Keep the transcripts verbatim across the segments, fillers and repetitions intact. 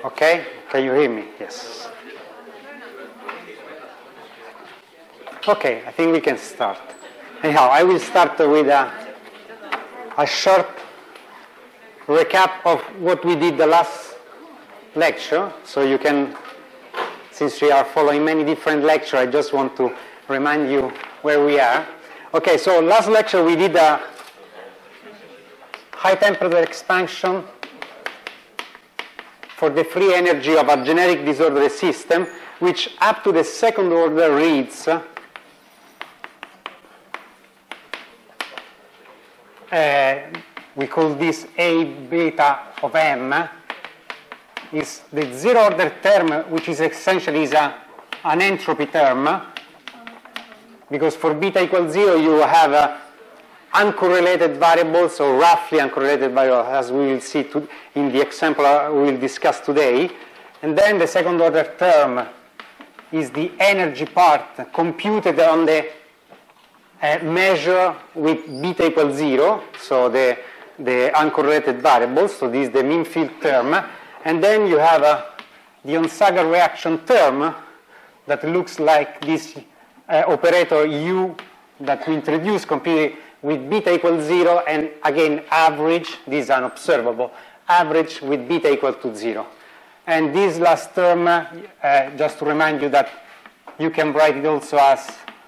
Okay? Can you hear me? Yes. Okay, I think we can start. Anyhow, I will start with a, a short recap of what we did the last lecture. So you can, since we are following many different lectures, I just want to remind you where we are. Okay, so last lecture we did a high temperature expansion for the free energy of a generic disordered system, which up to the second order reads uh, we call this A beta of M, is the zero order term, which is essentially is a, an entropy term, because for beta equals zero you have uh, uncorrelated variables, or roughly uncorrelated variables, as we will see to, in the example we will discuss today. And then the second order term is the energy part computed on the uh, measure with beta equals zero, so the, the uncorrelated variables, so this is the mean field term. And then you have uh, the Onsager reaction term that looks like this uh, operator U that we introduced completely with beta equals zero, and again average, this is unobservable, average with beta equal to zero. And this last term, uh, just to remind you that you can write it also as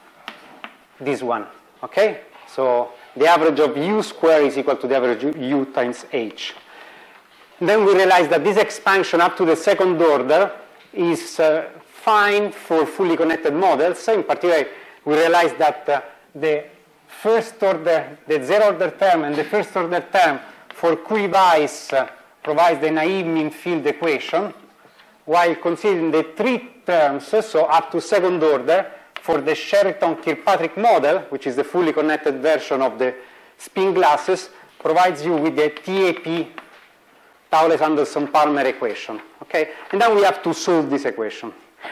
this one, okay? So the average of U square is equal to the average of U times H. And then we realize that this expansion up to the second order is uh, fine for fully connected models. So in particular, we realize that uh, the first order, the zero order term and the first order term for Q-Weiss uh, provides the naive mean field equation, while considering the three terms, so up to second order, for the Sherrington-Kirkpatrick model, which is the fully connected version of the spin glasses, provides you with the T A P Thouless-Anderson-Palmer equation. Okay? And then we have to solve this equation.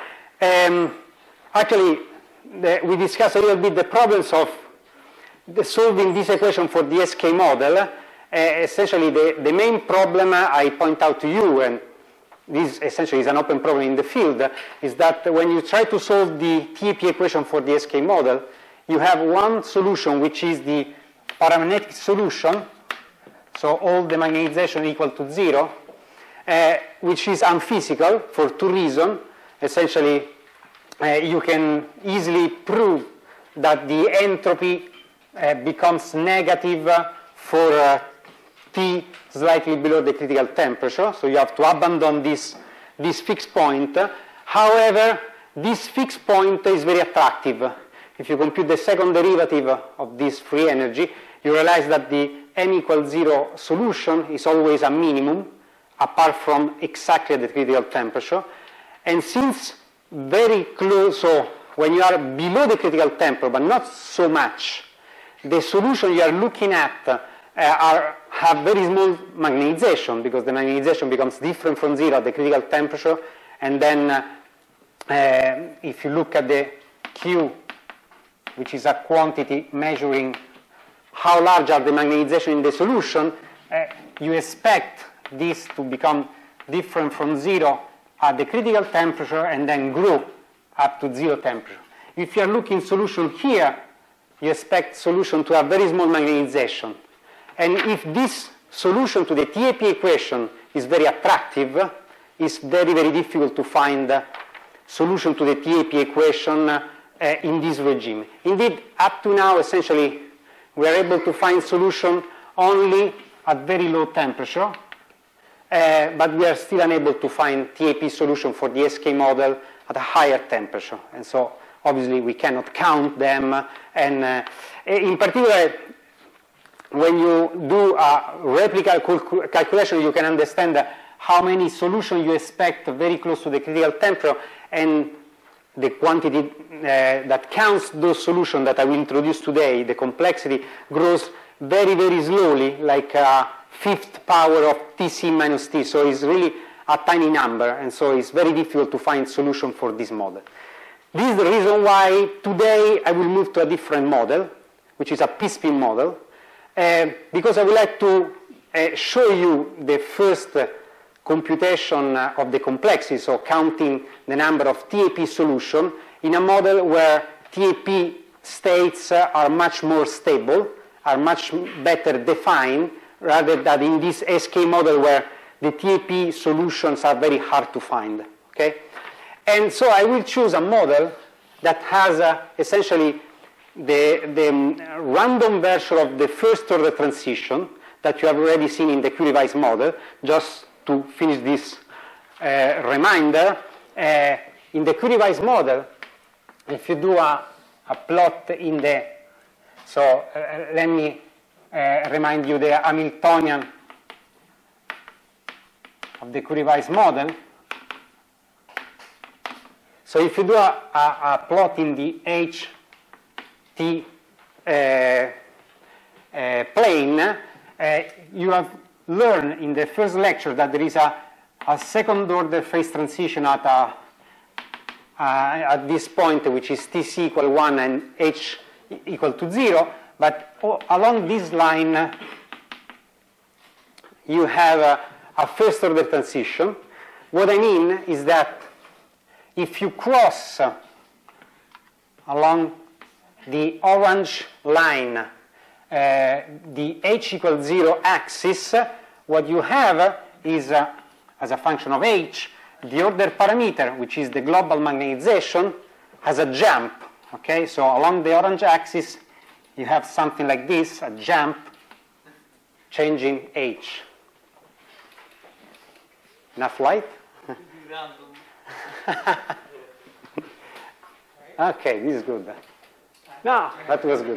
Um, actually, the, we discussed a little bit the problems of the solving this equation for the S K model. Uh, essentially, the, the main problem uh, I point out to you, and this essentially is an open problem in the field, is that when you try to solve the T A P equation for the S K model, you have one solution, which is the paramagnetic solution, so all the magnetization equal to zero, uh, which is unphysical for two reasons. Essentially, uh, you can easily prove that the entropy Uh, becomes negative uh, for uh, T slightly below the critical temperature, so you have to abandon this, this fixed point. However, this fixed point is very attractive. If you compute the second derivative of this free energy, you realize that the M equals zero solution is always a minimum, apart from exactly the critical temperature. And since very close, so when you are below the critical temperature, but not so much, the solution you are looking at uh, are, have very small magnetization, because the magnetization becomes different from zero at the critical temperature. And then uh, uh, if you look at the Q, which is a quantity measuring how large are the magnetization in the solution, uh, you expect this to become different from zero at the critical temperature and then grow up to zero temperature. If you are looking solution here, you expect solution to have very small magnetization. And if this solution to the T A P equation is very attractive, it's very, very difficult to find a solution to the T A P equation uh, in this regime. Indeed, up to now, essentially, we are able to find solution only at very low temperature, uh, but we are still unable to find T A P solution for the S K model at a higher temperature. And so obviously, we cannot count them, and uh, in particular, when you do a replica calculation, you can understand how many solutions you expect very close to the critical temperature, and the quantity uh, that counts those solutions that I will introduce today, the complexity, grows very, very slowly, like a fifth power of T C minus T, so it's really a tiny number, and so it's very difficult to find solution for this model. This is the reason why today I will move to a different model, which is a P-spin model, uh, because I would like to uh, show you the first uh, computation of the complexity, so counting the number of T A P solutions in a model where T A P states are much more stable, are much better defined, rather than in this S K model where the T A P solutions are very hard to find. Okay? And so I will choose a model that has uh, essentially the, the random version of the first order transition that you have already seen in the Curie-Weiss model. Just to finish this uh, reminder, uh, in the Curie-Weiss model, if you do a, a plot in the, so uh, let me uh, remind you the Hamiltonian of the Curie-Weiss model. So if you do a, a, a plot in the H T uh, uh, plane, uh, you have learned in the first lecture that there is a, a second order phase transition at, a, uh, at this point, which is T C equal one and H equal to zero, but oh, along this line you have a, a first order transition. What I mean is that if you cross uh, along the orange line uh, the H equals zero axis, what you have is, uh, as a function of H, the order parameter, which is the global magnetization, has a jump. Okay, so along the orange axis, you have something like this, a jump, changing H. Enough light? Okay, this is good. No, that was good.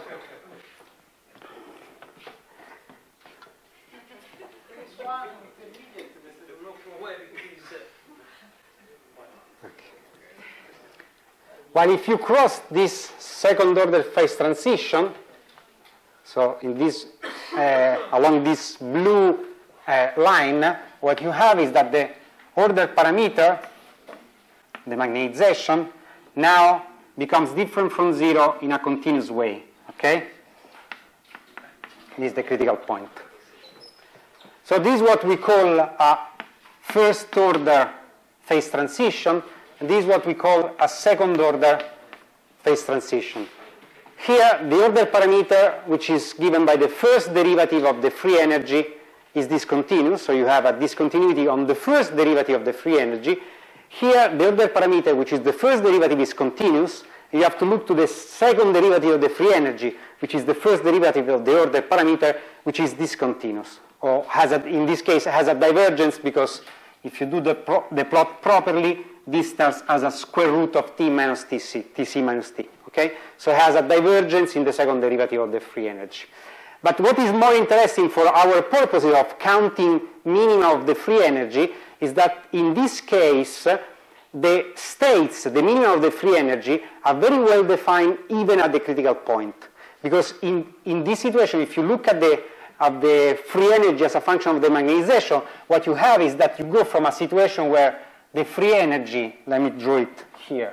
While if you cross this second order phase transition, so in this, uh, along this blue uh, line, what you have is that the order parameter, the magnetization, now becomes different from zero in a continuous way. Okay? This is the critical point. So this is what we call a first order phase transition, and this is what we call a second order phase transition. Here, the order parameter, which is given by the first derivative of the free energy, is discontinuous, so you have a discontinuity on the first derivative of the free energy. Here, the order parameter, which is the first derivative, is continuous. You have to look to the second derivative of the free energy, which is the first derivative of the order parameter, which is discontinuous, or has a, in this case has a divergence, because if you do the, pro, the plot properly, this starts as a square root of t minus tc, tc minus t. Okay? So it has a divergence in the second derivative of the free energy. But what is more interesting for our purposes of counting minima of the free energy is that in this case, the states, the minima of the free energy, are very well defined even at the critical point. Because in, in this situation, if you look at the, at the free energy as a function of the magnetization, what you have is that you go from a situation where the free energy, let me draw it here.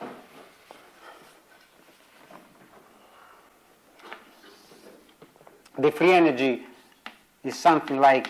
The free energy is something like,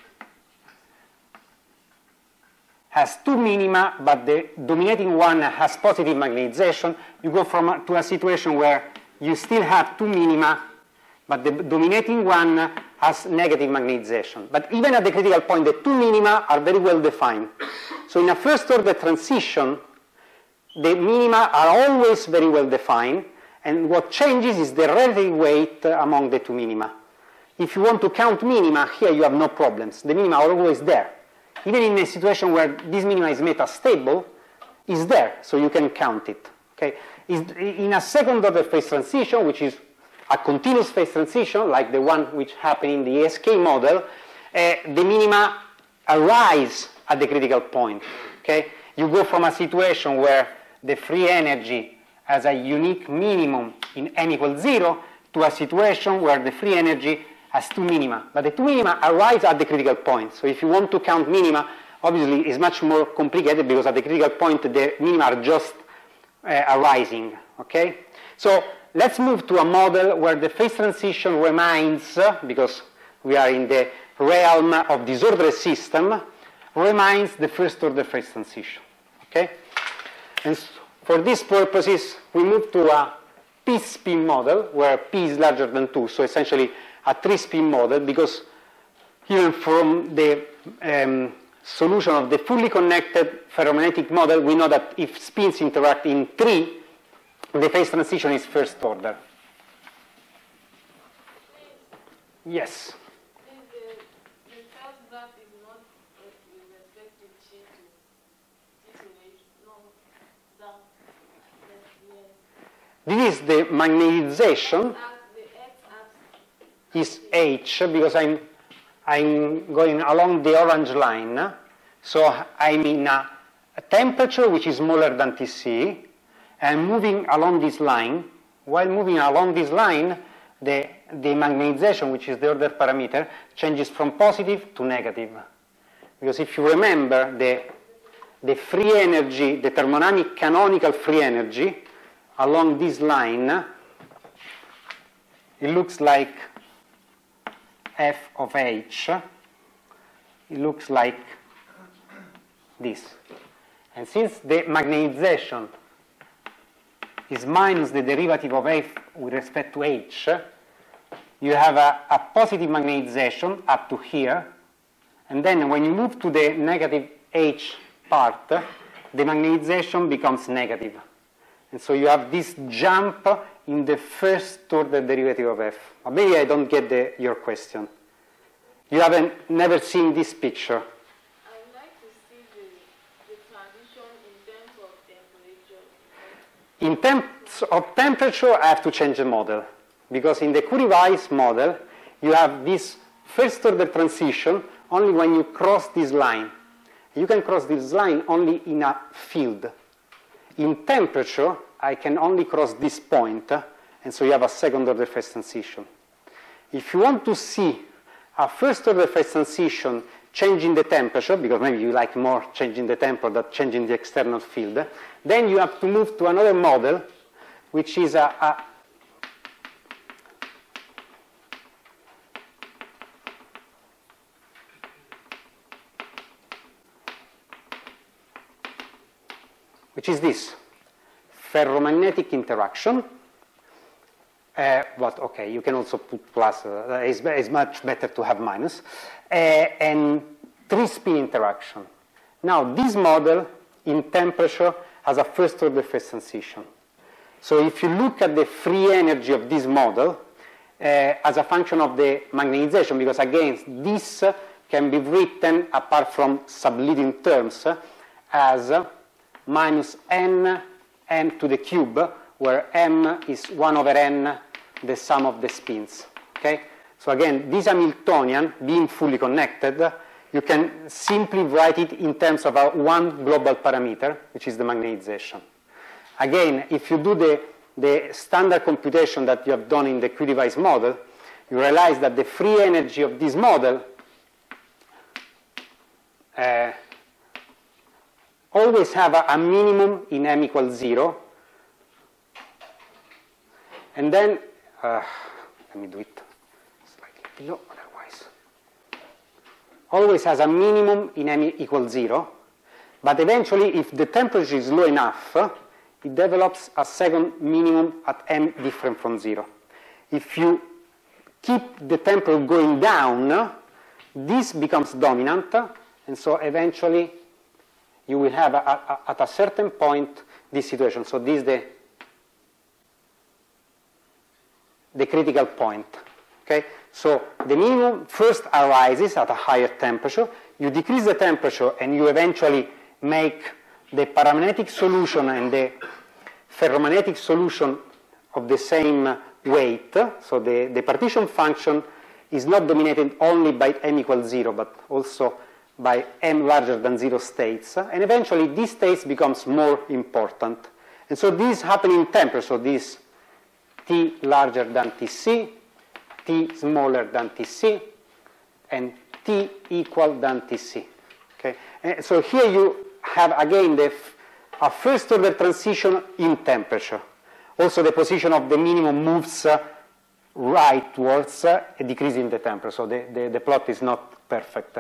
has two minima, but the dominating one has positive magnetization. You go from a, to a situation where you still have two minima, but the dominating one has negative magnetization. But even at the critical point, the two minima are very well defined. So in a first order transition, the minima are always very well defined, and what changes is the relative weight among the two minima. If you want to count minima, here you have no problems. The minima are always there. Even in a situation where this minima is metastable, is there, so you can count it. Okay? In a second order phase transition, which is a continuous phase transition, like the one which happened in the S K model, uh, the minima arise at the critical point. Okay? You go from a situation where the free energy has a unique minimum in n equals zero to a situation where the free energy has two minima. But the two minima arise at the critical point. So if you want to count minima, obviously it's much more complicated, because at the critical point the minima are just uh, arising. Okay? So let's move to a model where the phase transition remains, uh, because we are in the realm of disordered system, remains the first order phase transition. Okay? And for these purposes, we move to a p-spin model where p is larger than two, so essentially a three-spin model, because even from the um, solution of the fully connected ferromagnetic model, we know that if spins interact in three, the phase transition is first order. Yes? This is the magnetization, is H, because I'm, I'm going along the orange line. So I'm in a, a temperature which is smaller than T C, and moving along this line. While moving along this line, the, the magnetization, which is the order parameter, changes from positive to negative. Because if you remember, the, the free energy, the thermodynamic canonical free energy, along this line, it looks like f of h. It looks like this. And since the magnetization is minus the derivative of f with respect to h, you have a, a positive magnetization up to here. And then when you move to the negative h part, the magnetization becomes negative. And so you have this jump in the first order derivative of f. Maybe I don't get the, your question. You haven't never seen this picture. I would like to see the, the transition in terms of temperature. In terms of temperature, I have to change the model. Because in the Curie-Weiss model, you have this first order transition only when you cross this line. You can cross this line only in a field. In temperature, I can only cross this point, and so you have a second order phase transition. If you want to see a first order phase transition changing the temperature, because maybe you like more changing the temperature than changing the external field, then you have to move to another model, which is a, a which is this, ferromagnetic interaction. Uh, but okay, you can also put plus, uh, it's, it's much better to have minus. Uh, and three-spin interaction. Now, this model in temperature has a first order phase transition. So if you look at the free energy of this model uh, as a function of the magnetization, because again, this can be written apart from subleading terms as minus n, m to the cube, where m is one over n, the sum of the spins. Okay? So again, this Hamiltonian, being fully connected, you can simply write it in terms of a one global parameter, which is the magnetization. Again, if you do the, the standard computation that you have done in the Curie-Weiss model, you realize that the free energy of this model uh, always have a, a minimum in m equals zero. And then, uh, let me do it slightly below, otherwise. Always has a minimum in m equals zero. But eventually, if the temperature is low enough, it develops a second minimum at m different from zero. If you keep the temperature going down, this becomes dominant. And so eventually, you will have, a, a, at a certain point, this situation. So this is the, the critical point. Okay? So the minimum first arises at a higher temperature. You decrease the temperature, and you eventually make the paramagnetic solution and the ferromagnetic solution of the same weight. So the, the partition function is not dominated only by m equals zero, but also by m larger than zero states, and eventually these states becomes more important. And so this happens in temperature, so this T larger than T C, T smaller than T C, and T equal than T C. Okay? And so here you have again the a first order transition in temperature. Also the position of the minimum moves uh, right towards uh, a decrease in the temperature, so the, the, the plot is not perfect.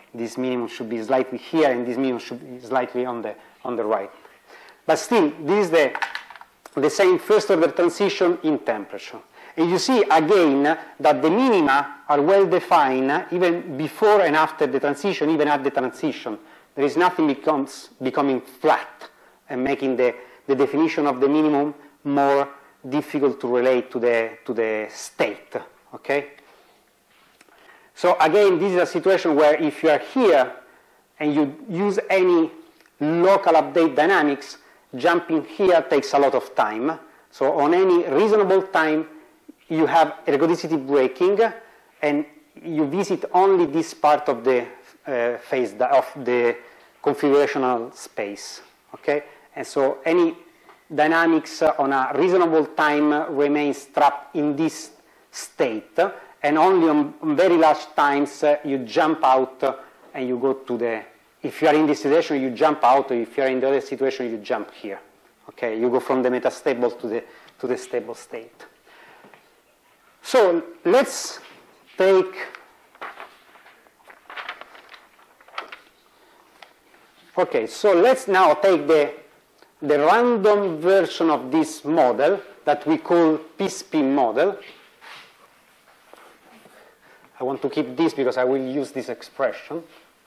this minimum should be slightly here, and this minimum should be slightly on the, on the right. But still, this is the, the same first-order transition in temperature. And you see, again, that the minima are well-defined even before and after the transition, even at the transition. There is nothing becomes becoming flat and making the, the definition of the minimum more difficult to relate to the, to the state, okay? So again, this is a situation where if you are here and you use any local update dynamics, jumping here takes a lot of time. So on any reasonable time, you have ergodicity breaking, and you visit only this part of the uh, phase of the configurational space, okay? And so any dynamics on a reasonable time remains trapped in this state, and only on very large times uh, you jump out uh, and you go to the, if you are in this situation, you jump out, or if you are in the other situation, you jump here. Okay, you go from the metastable to the, to the stable state. So let's take, okay, so let's now take the, the random version of this model that we call P-spin model. I want to keep this because I will use this expression.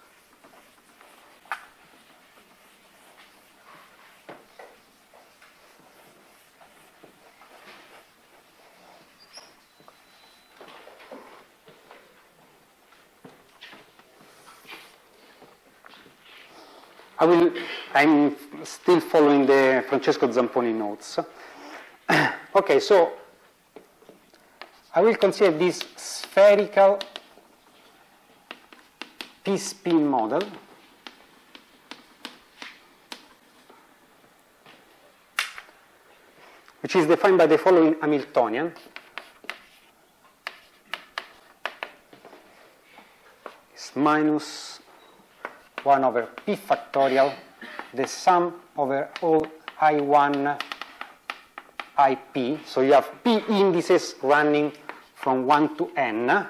I will, I'm still following the Francesco Zamponi notes. Okay, so I will consider this spherical P-spin model. Which is defined by the following Hamiltonian. It's minus one over P factorial, the sum over all I one I P. So you have P indices running from one to n uh,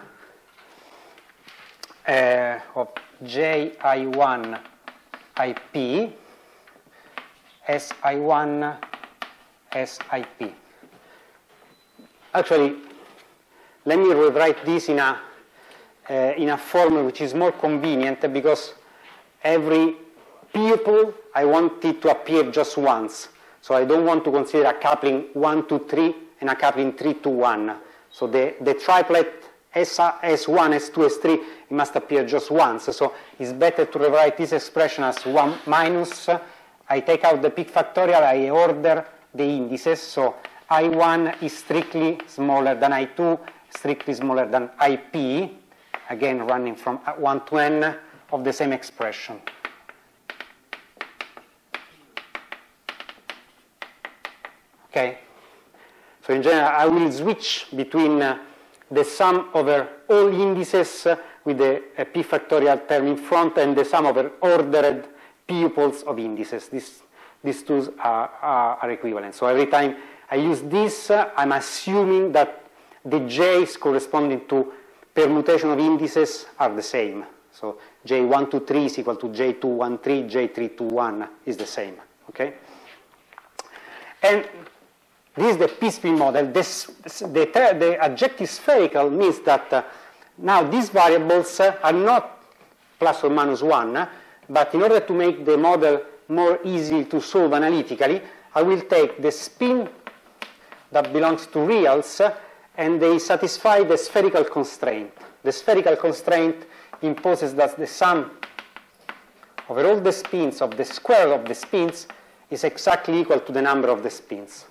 of J I one I P S I one S I P. Actually, let me rewrite this in a, uh, in a form which is more convenient, because every tuple I want it to appear just once. So I don't want to consider a coupling one to three and a coupling three to one. So the, the triplet S one, S two, S three, it must appear just once. So it's better to rewrite this expression as one minus, I take out the peak factorial, I order the indices. So I one is strictly smaller than I two, strictly smaller than I P, again running from one to n of the same expression. Okay, so in general, I will switch between uh, the sum over all indices uh, with the uh, p factorial term in front and the sum over ordered tuples of indices. This, these two are, are, are equivalent. So every time I use this, uh, I'm assuming that the j's corresponding to permutation of indices are the same. So J one two three is equal to J two one three, J three two one is the same. Okay, and this is the P-spin model. This, the, the adjective spherical means that uh, now these variables uh, are not plus or minus one, uh, but in order to make the model more easy to solve analytically, I will take the spin that belongs to reals, uh, and they satisfy the spherical constraint. The spherical constraint imposes that the sum over all the spins of the square of the spins is exactly equal to the number of the spins.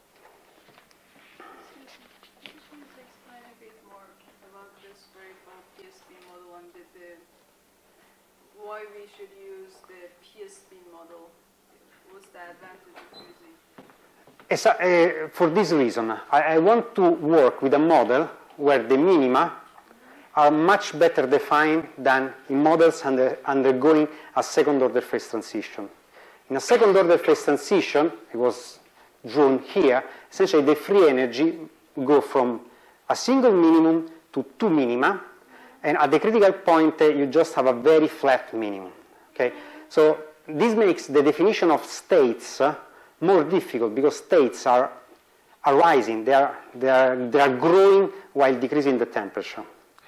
Why we should use the P-spin model? What's the advantage of using? Uh, for this reason, I, I want to work with a model where the minima are much better defined than in models under, undergoing a second-order phase transition. In a second-order phase transition, it was drawn here, essentially the free energy go from a single minimum to two minima, And at the critical point, uh, you just have a very flat minimum. Okay? So this makes the definition of states uh, more difficult because states are, are rising. They are, they, are, they are growing while decreasing the temperature.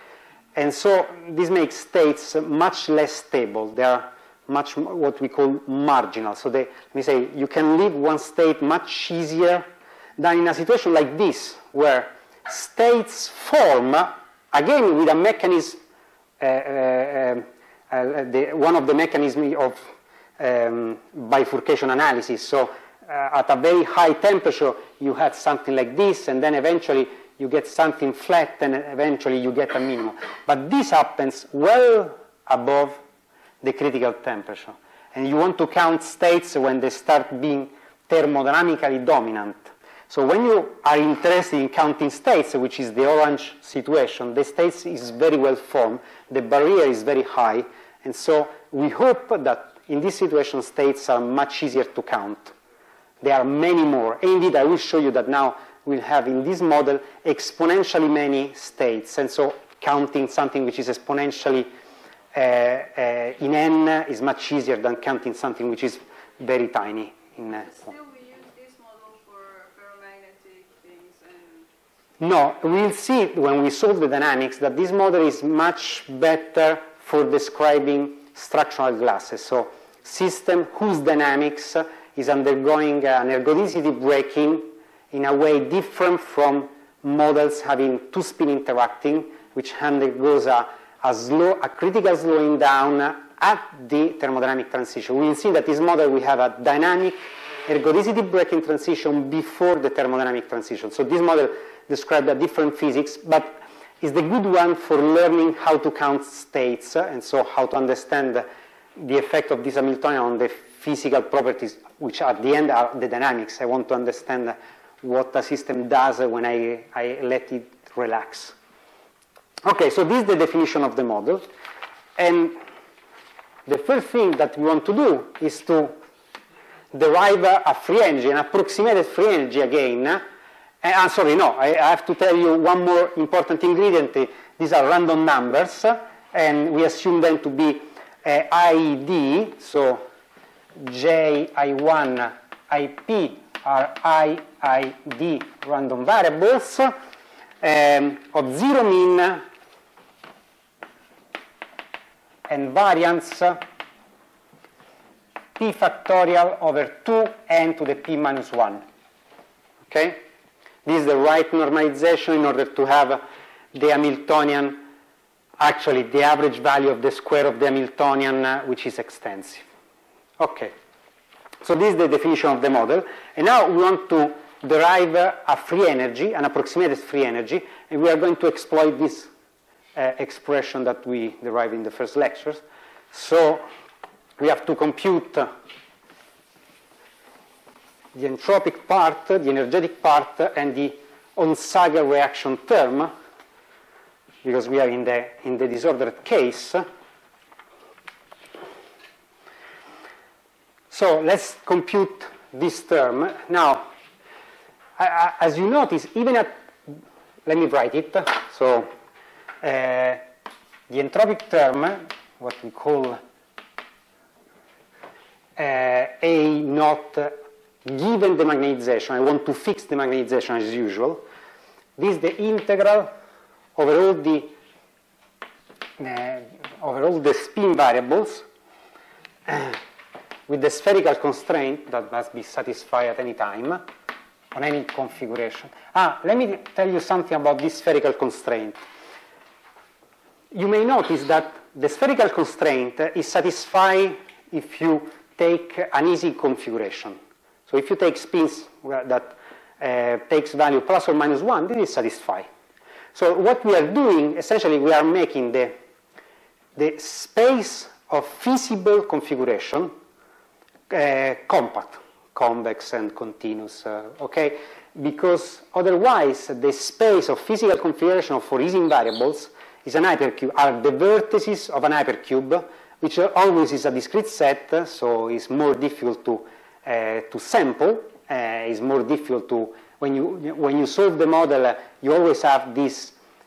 And so this makes states much less stable. They are much more what we call marginal. So they, let me say, you can leave one state much easier than in a situation like this, where states form, again with a mechanism, uh, uh, uh, the, one of the mechanisms of um, bifurcation analysis. So uh, at a very high temperature, you have something like this, and then eventually you get something flat, and eventually you get a minimum. But this happens well above the critical temperature. And you want to count states when they start being thermodynamically dominant. So when you are interested in counting states, which is the orange situation, the states is very well formed, the barrier is very high, and so we hope that in this situation states are much easier to count. There are many more. Indeed, I will show you that now we'll have in this model exponentially many states, and so counting something which is exponentially uh, uh, in n is much easier than counting something which is very tiny. In, uh, Still, we use this model for ferromagnetic things. And no, we'll see when we solve the dynamics that this model is much better for describing structural glasses. So system whose dynamics is undergoing an ergodicity breaking in a way different from models having two spin interacting, which undergoes a, a, slow, a critical slowing down at the thermodynamic transition. We will see that this model we have a dynamic ergodicity breaking transition before the thermodynamic transition. So this model describes a different physics, but is the good one for learning how to count states, and so how to understand the effect of this Hamiltonian on the physical properties, which at the end are the dynamics. I want to understand what a system does when I, I let it relax. Okay, so this is the definition of the model. And the first thing that we want to do is to derive a free energy, an approximated free energy again. Uh, I'm sorry, no, I, I have to tell you one more important ingredient. These are random numbers, and we assume them to be uh, I D, so J, I one, I P are I, I, D random variables um, of zero mean and variance P factorial over two n to the P minus one. Okay? This is the right normalization in order to have the Hamiltonian, actually the average value of the square of the Hamiltonian, uh, which is extensive. Okay. So this is the definition of the model. And now we want to derive uh, a free energy, an approximated free energy, and we are going to exploit this uh, expression that we derived in the first lectures. So we have to compute uh, the entropic part, the energetic part, and the Onsager reaction term, because we are in the, in the disordered case. So let's compute this term. Now, I, I, as you notice, even at, let me write it. So uh, the entropic term, what we call uh, A naught, given the magnetization, I want to fix the magnetization as usual. This is the integral over all the, uh, over all the spin variables with the spherical constraint that must be satisfied at any time on any configuration. Ah, let me tell you something about this spherical constraint. You may notice that the spherical constraint is satisfied if you take an easy configuration. So if you take spins that uh, takes value plus or minus one, this is satisfied. So what we are doing, essentially, we are making the, the space of feasible configuration uh, compact, convex and continuous, uh, okay? Because otherwise, the space of physical configuration for Ising variables is an hypercube, are the vertices of an hypercube, which always is a discrete set, so it's more difficult to Uh, to sample, uh, is more difficult to, when you, when you solve the model, uh, you always have this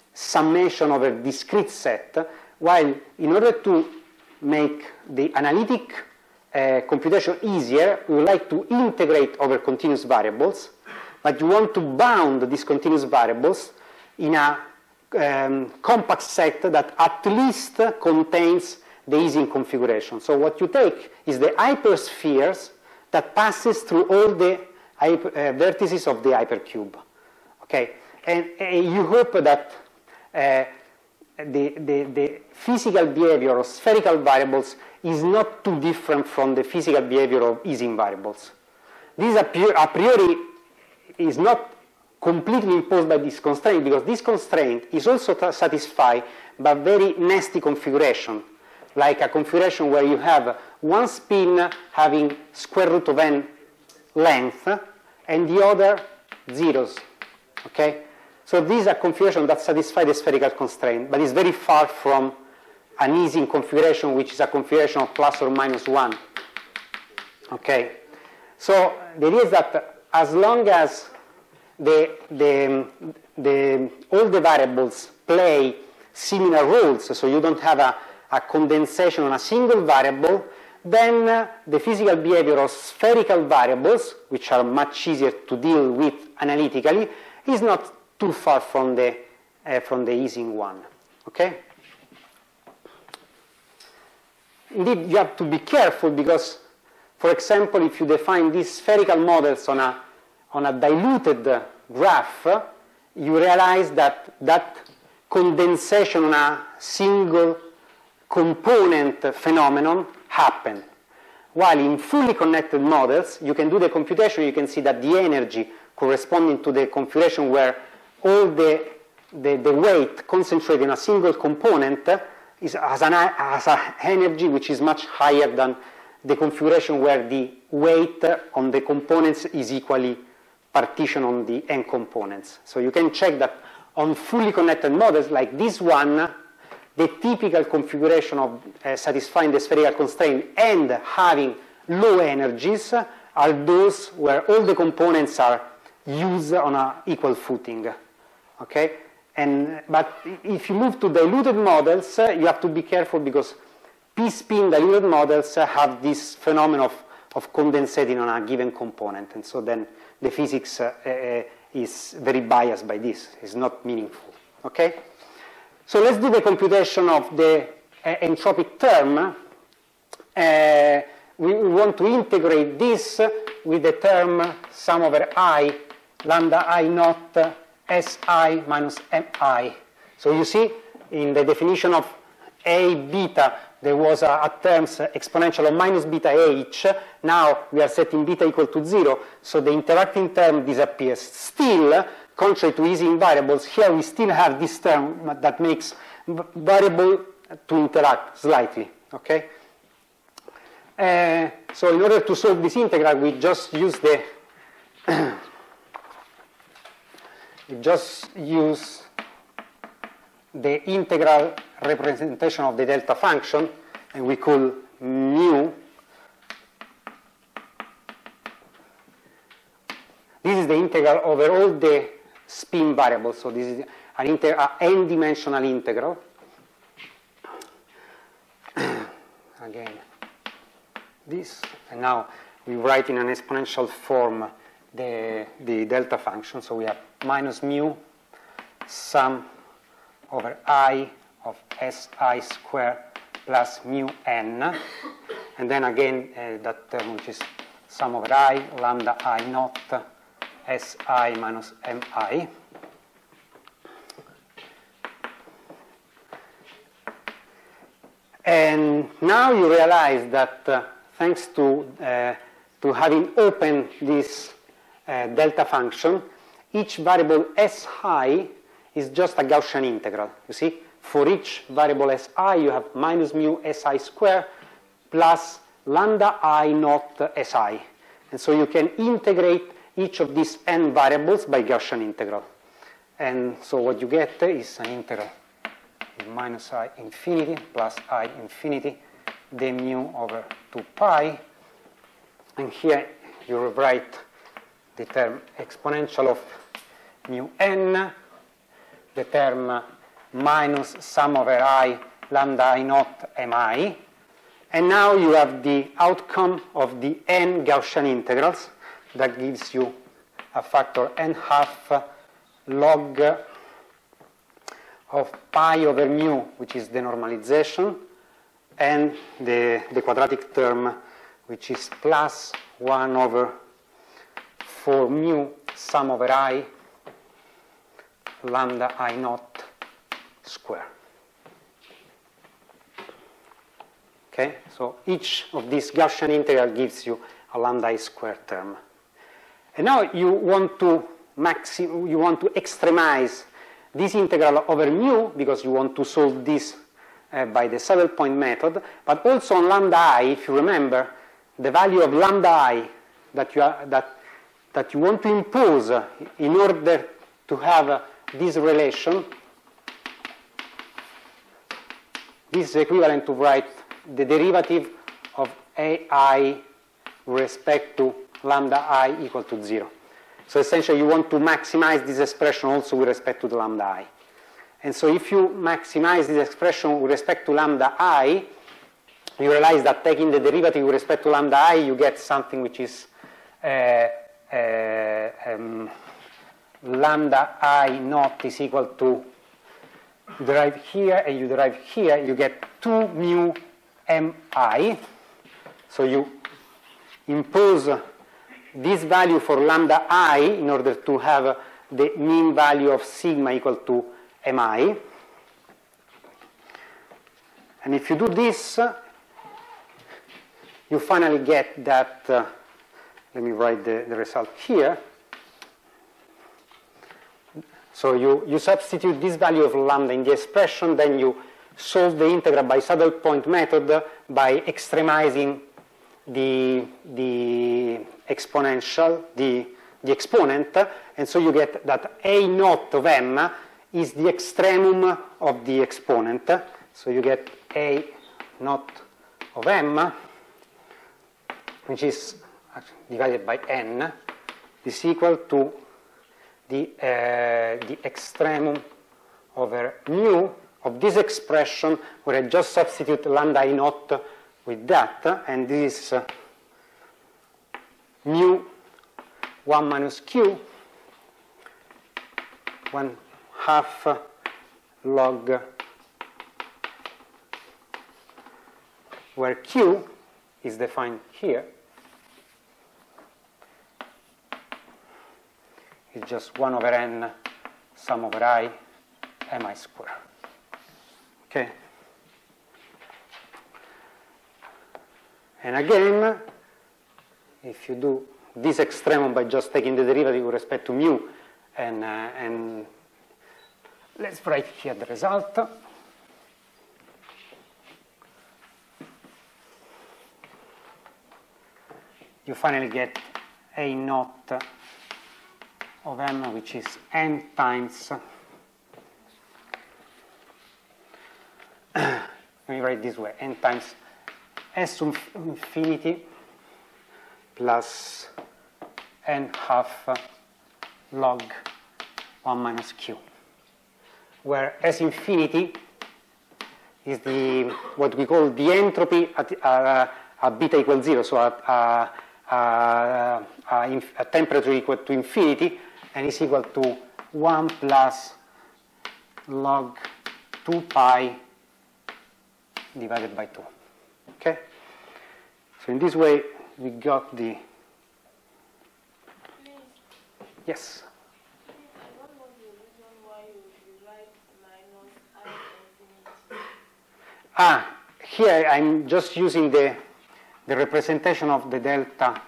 summation over discrete set, while in order to make the analytic uh, computation easier, we would like to integrate over continuous variables, but you want to bound these continuous variables in a um, compact set that at least contains the Ising configuration. So what you take is the hyperspheres that passes through all the hyper, uh, vertices of the hypercube. Okay, and uh, you hope that uh, the, the, the physical behavior of spherical variables is not too different from the physical behavior of Ising variables. This a priori is not completely imposed by this constraint, because this constraint is also satisfied by very nasty configuration, like a configuration where you have one spin having square root of n length and the other zeros. Okay? So this is a configuration that satisfies the spherical constraint, but is very far from an Ising configuration, which is a configuration of plus or minus one. Okay? So the idea is that as long as the, the, the, all the variables play similar roles, so you don't have a, a condensation on a single variable, then uh, the physical behavior of spherical variables, which are much easier to deal with analytically, is not too far from the, uh, from the Ising one. Okay? Indeed, you have to be careful because, for example, if you define these spherical models on a, on a diluted graph, you realize that that condensation on a single component phenomenon happen. While in fully connected models, you can do the computation, you can see that the energy corresponding to the configuration where all the, the, the weight concentrated in a single component is, has an has an energy which is much higher than the configuration where the weight on the components is equally partitioned on the n components. So you can check that on fully connected models like this one, the typical configuration of uh, satisfying the spherical constraint and having low energies are those where all the components are used on an equal footing. Okay? And, but if you move to diluted models, uh, you have to be careful because p-spin diluted models uh, have this phenomenon of, of condensating on a given component. And so then the physics uh, uh, is very biased by this. It's not meaningful. Okay? So let's do the computation of the uh, entropic term. Uh, we, we want to integrate this with the term sum over I, lambda I naught, Si minus Mi. So you see, in the definition of A beta, there was a, a terms exponential of minus beta h. Now we are setting beta equal to zero, so the interacting term disappears. Still, contrary to Ising variables, here we still have this term that makes variable to interact slightly. Okay. Uh, so in order to solve this integral, we just use the we just use the integral representation of the delta function, and we call mu. This is the integral over all the spin variables. So this is an inter a n-dimensional integral. Again, this, and now we write in an exponential form the, the delta function. So we have minus mu sum over I of Si squared plus mu n, and then again uh, that term which is sum over I lambda I naught Si minus Mi. And now you realize that uh, thanks to, uh, to having opened this uh, delta function, each variable Si is just a Gaussian integral. You see, for each variable Si, you have minus mu Si squared plus lambda I naught Si. And so you can integrate each of these n variables by Gaussian integral. And so what you get is an integral minus I infinity plus I infinity d mu over two pi. And here you rewrite the term exponential of mu n, the term minus sum over I lambda I naught mi. And now you have the outcome of the n Gaussian integrals. That gives you a factor n half log of pi over mu, which is the normalization, and the, the quadratic term, which is plus one over four mu sum over I lambda I naught square. Okay, so each of these Gaussian integral gives you a lambda I square term. And now you want to maxi you want to extremize this integral over mu because you want to solve this uh, by the saddle point method, but also on lambda I, if you remember, the value of lambda I that you are, that that you want to impose in order to have uh, this relation. This is equivalent to write the derivative of A I with respect to lambda I equal to zero. So essentially you want to maximize this expression also with respect to the lambda I. And so if you maximize this expression with respect to lambda I, you realize that taking the derivative with respect to lambda I, you get something which is uh, uh, um, lambda I naught is equal to, you derive here and you derive here, you get two mu mi. So you impose this value for lambda I in order to have the mean value of sigma equal to mi. And if you do this, you finally get that, uh, let me write the, the result here. So you, you substitute this value of lambda in the expression, then you solve the integral by saddle point method by extremizing the, the exponential, the, the exponent, and so you get that A naught of m is the extremum of the exponent. So you get A naught of m, which is divided by n, is equal to the, uh, the extremum over mu of this expression, where I just substitute lambda I naught with that, and this is uh, mu one minus q, one half log, where q is defined here. It's just one over n sum over I mi square. Okay. And again, if you do this extremum by just taking the derivative with respect to mu, and, uh, and let's write here the result. You finally get A naught of m, which is n times, let me write this way, n times s to infinity plus n half log one minus q, where s infinity is the what we call the entropy at, uh, at beta equals zero, so at uh, uh, uh, a temperature equal to infinity, and is equal to one plus log two pi divided by two. Okay? So in this way, we got the... Please. Yes? Please, I don't know the reason why you, you write minus I infinity. Ah, here I'm just using the, the representation of the delta.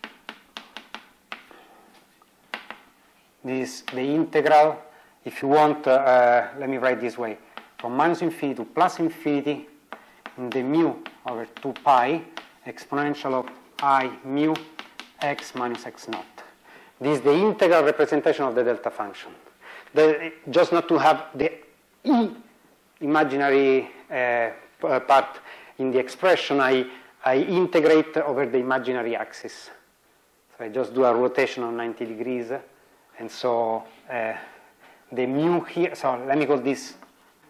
This the integral, if you want, uh, let me write this way, from minus infinity to plus infinity in the mu over two pi exponential of I mu x minus x naught. This is the integral representation of the delta function. The, just not to have the e imaginary uh, part in the expression, I, I integrate over the imaginary axis. So I just do a rotation of ninety degrees. And so uh, the mu here, so let me call this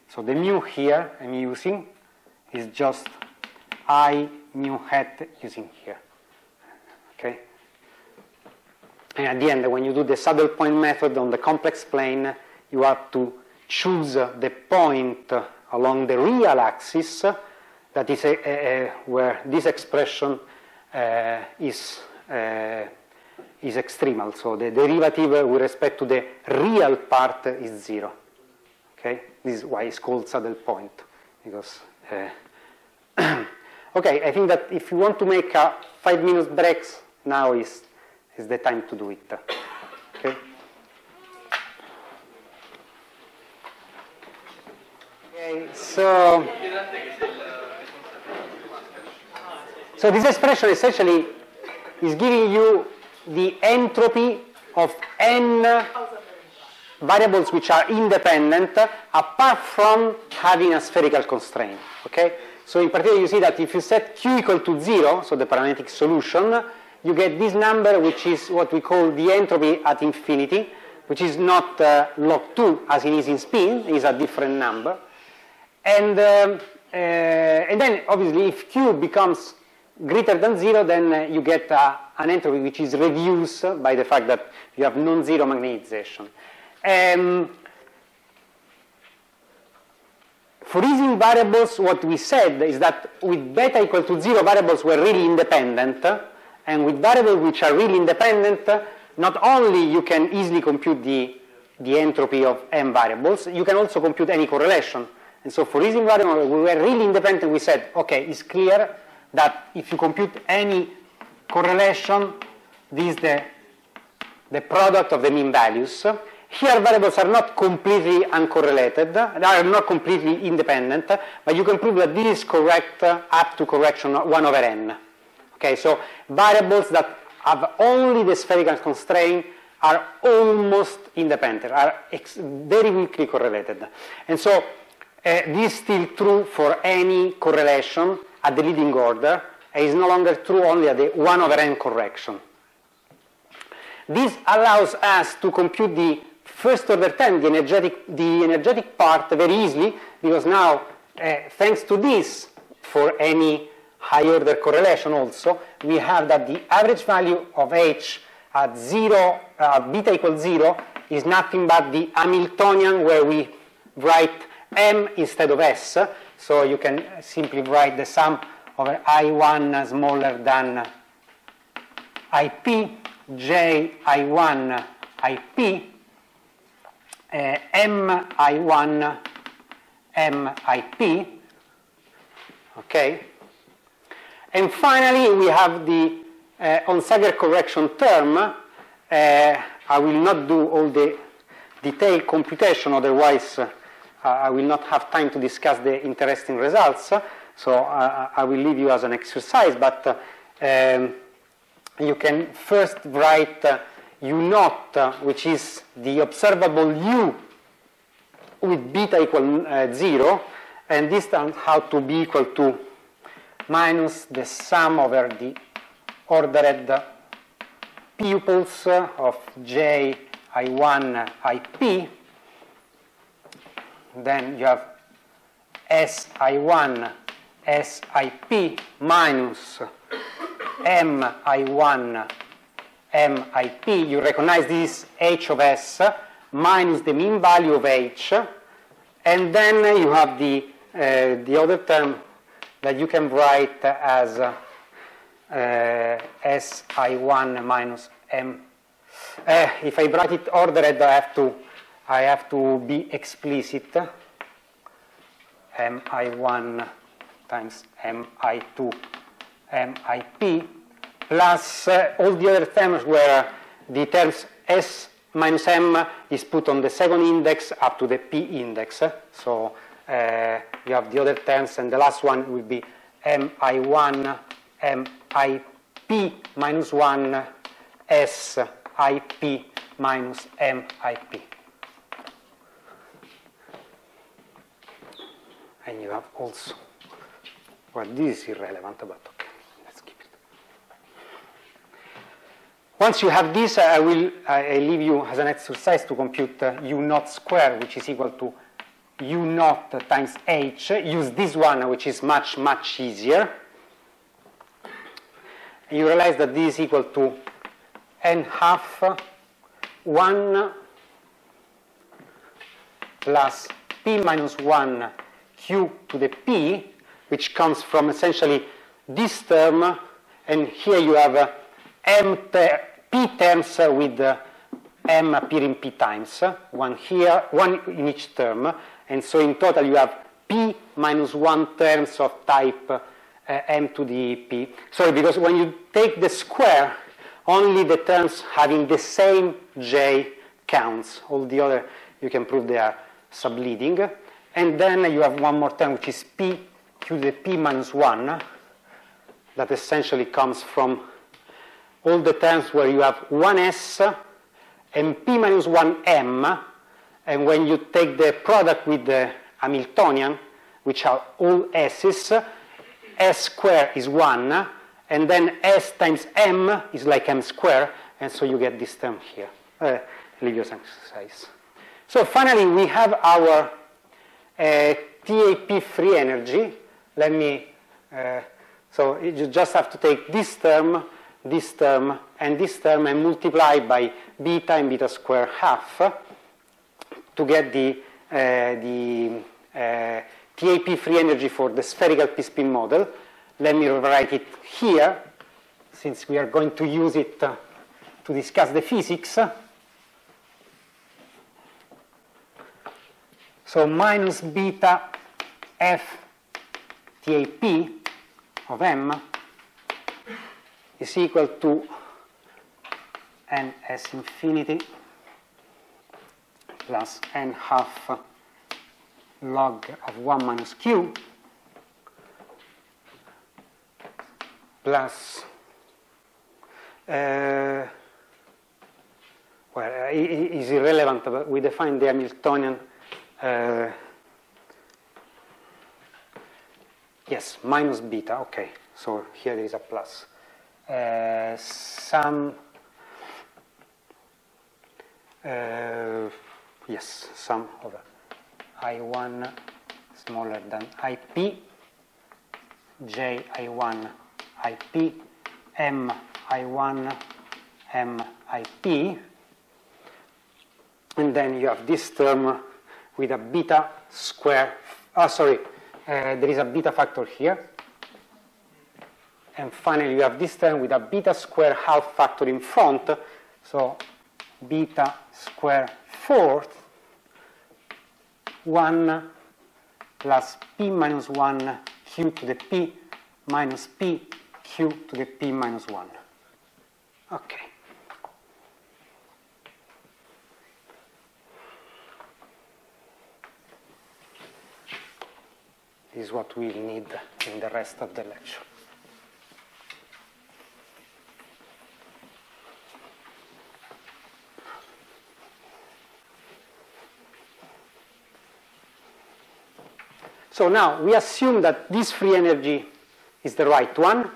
So the mu here I'm using is just I mu hat using here. Okay? And at the end, when you do the saddle point method on the complex plane, you have to choose the point along the real axis that is a, a, a, where this expression uh, is, uh, is extremal. So the derivative with respect to the real part is zero. Okay? This is why it's called saddle point. Because, uh, okay, I think that if you want to make a five minute breaks, now is, is the time to do it. Okay? Okay, so, so this expression essentially is giving you the entropy of n variables which are independent apart from having a spherical constraint. Okay? So in particular you see that if you set q equal to zero, so the parametric solution, you get this number which is what we call the entropy at infinity, which is not uh, log two as it is in spin, it is a different number. And, um, uh, and then obviously if q becomes greater than zero, then uh, you get uh, an entropy which is reduced by the fact that you have non-zero magnetization. Um, for Ising variables, what we said is that with beta equal to zero, variables were really independent, and with variables which are really independent, not only you can easily compute the, the entropy of m variables, you can also compute any correlation. And so for Ising variables, we were really independent. We said, okay, it's clear that if you compute any correlation, this is the, the product of the mean values. Here variables are not completely uncorrelated, they are not completely independent, but you can prove that this is correct up to correction one over n. Okay, so variables that have only the spherical constraint are almost independent, are ex very weakly correlated. And so uh, this is still true for any correlation at the leading order, and is no longer true only at the one over n correction. This allows us to compute the first order term, the energetic, the energetic part, very easily, because now, uh, thanks to this, for any high order correlation also, we have that the average value of h at zero, uh, beta equals zero, is nothing but the Hamiltonian where we write m instead of s. So you can simply write the sum over I one smaller than I P, J I one I P, uh, M I one M I P. Okay? And finally, we have the uh, Onsager correction term. Uh, I will not do all the detailed computation, otherwise uh, I will not have time to discuss the interesting results. So uh, I will leave you as an exercise, but uh, um, you can first write uh, U naught, uh, which is the observable U with beta equal uh, zero, and this turns out to be equal to minus the sum over the ordered pupils of J I one I P. Then you have S I one S I P minus M I one M I P. You recognize this H of S minus the mean value of H, and then you have the uh, the other term that you can write as uh, uh, S I one minus M. Uh, if I write it ordered, I have to I have to be explicit. M I one times M I two M I P plus uh, all the other terms where the terms S minus M is put on the second index up to the P index. So uh, you have the other terms, and the last one will be M I one M I P minus one S I P minus M I P. And you have also, well, this is irrelevant, but okay, let's keep it. Once you have this, I will I leave you as an exercise to compute uh, U naught square, which is equal to u naught times h, use this one, which is much, much easier. And you realize that this is equal to n half one plus p minus one q to the p, which comes from essentially this term, and here you have uh, m ter p terms uh, with uh, m appearing p times, uh, one here, one in each term, and so in total you have p minus one terms of type uh, m to the p. Sorry, because when you take the square, only the terms having the same j counts. All the other, you can prove they are subleading. And then you have one more term, which is p to the p minus one, that essentially comes from all the terms where you have one s and p minus one m, and when you take the product with the Hamiltonian, which are all s's, s square is one, and then s times m is like m square, and so you get this term here. Uh, leave your exercise. So finally, we have our uh, T A P free energy. Let me, uh, so you just have to take this term, this term, and this term, and multiply by beta and beta square half to get the, uh, the uh, T A P free energy for the spherical p-spin model. Let me write it here, since we are going to use it uh, to discuss the physics. So minus beta f T A P of m is equal to n s infinity plus n half log of one minus q plus, uh, well, it is irrelevant, but we define the Hamiltonian, uh, yes, minus beta, okay, so here there is a plus. Uh, sum, uh, yes, sum of I one smaller than I P, J I one I P, M I one, M I P, and then you have this term with a beta square, oh sorry, uh, there is a beta factor here, and finally you have this term with a beta square half factor in front, so beta square fourth, one plus p minus one q to the p minus p q to the p minus one. Okay. This is what we need in the rest of the lecture. So now we assume that this free energy is the right one.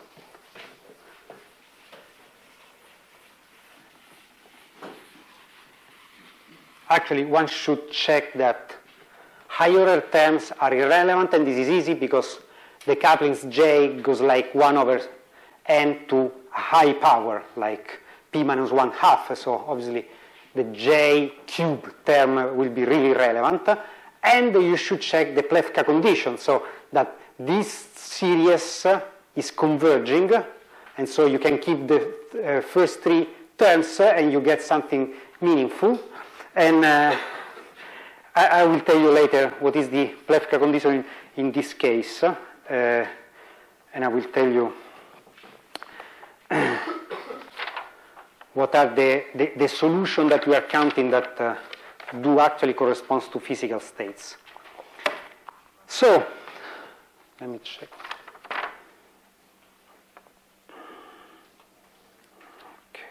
Actually, one should check that higher terms are irrelevant, and this is easy because the couplings J goes like one over n to a high power, like p minus one half, so obviously the J cube term will be really relevant. And you should check the Plewka condition, so that this series is converging, and so you can keep the uh, first three terms uh, and you get something meaningful. And uh, I, I will tell you later what is the Plewka condition in, in this case, uh, and I will tell you what are the, the, the solution that we are counting that uh, do actually corresponds to physical states. So, let me check. Okay.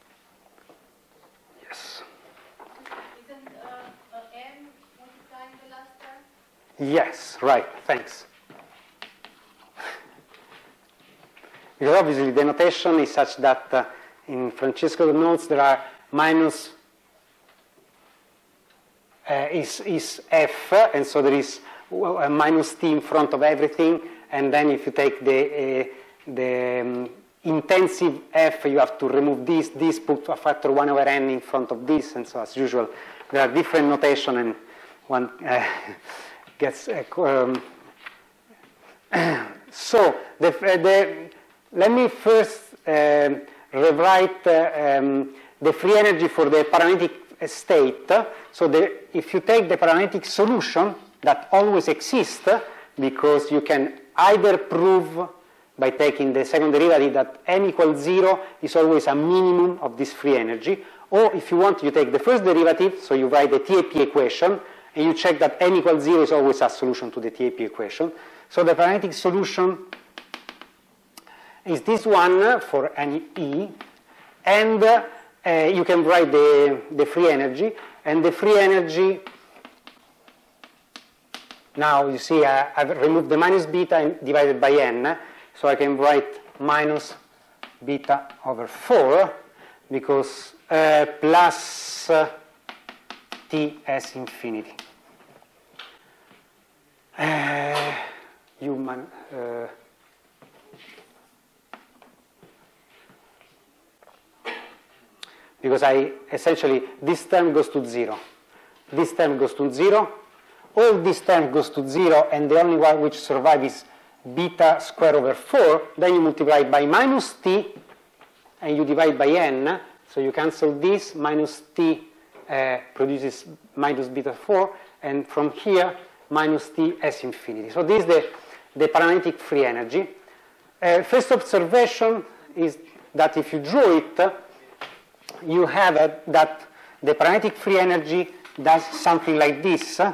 Yes. Isn't uh, uh, m multiplying the last term? Yes, right, thanks. Because obviously the notation is such that uh, in Francesco's notes there are minus uh, is, is F, and so there is a minus T in front of everything, and then if you take the, uh, the um, intensive F, you have to remove this, this, put a factor one over n in front of this, and so as usual, there are different notation, and one uh, gets... Uh, um, so, the, uh, the, let me first uh, rewrite uh, um, the free energy for the parametric state. So the, if you take the parametric solution that always exists, because you can either prove by taking the second derivative that n equals zero is always a minimum of this free energy, or if you want, you take the first derivative, so you write the T A P equation, and you check that n equals zero is always a solution to the T A P equation. So the parametric solution is this one for any E, and uh, you can write the, the free energy, and the free energy, now you see uh, I've removed the minus beta and divided by n, so I can write minus beta over four, because uh, plus uh, T S infinity. Uh, human, uh, because I essentially, this term goes to zero, this term goes to zero, all this term goes to zero, and the only one which survives is beta square over four, then you multiply by minus t, and you divide by n, so you cancel this, minus t uh, produces minus beta four, and from here, minus t S infinity. So this is the, the parametric free energy. Uh, first observation is that if you draw it, you have uh, that the parametric free energy does something like this, uh,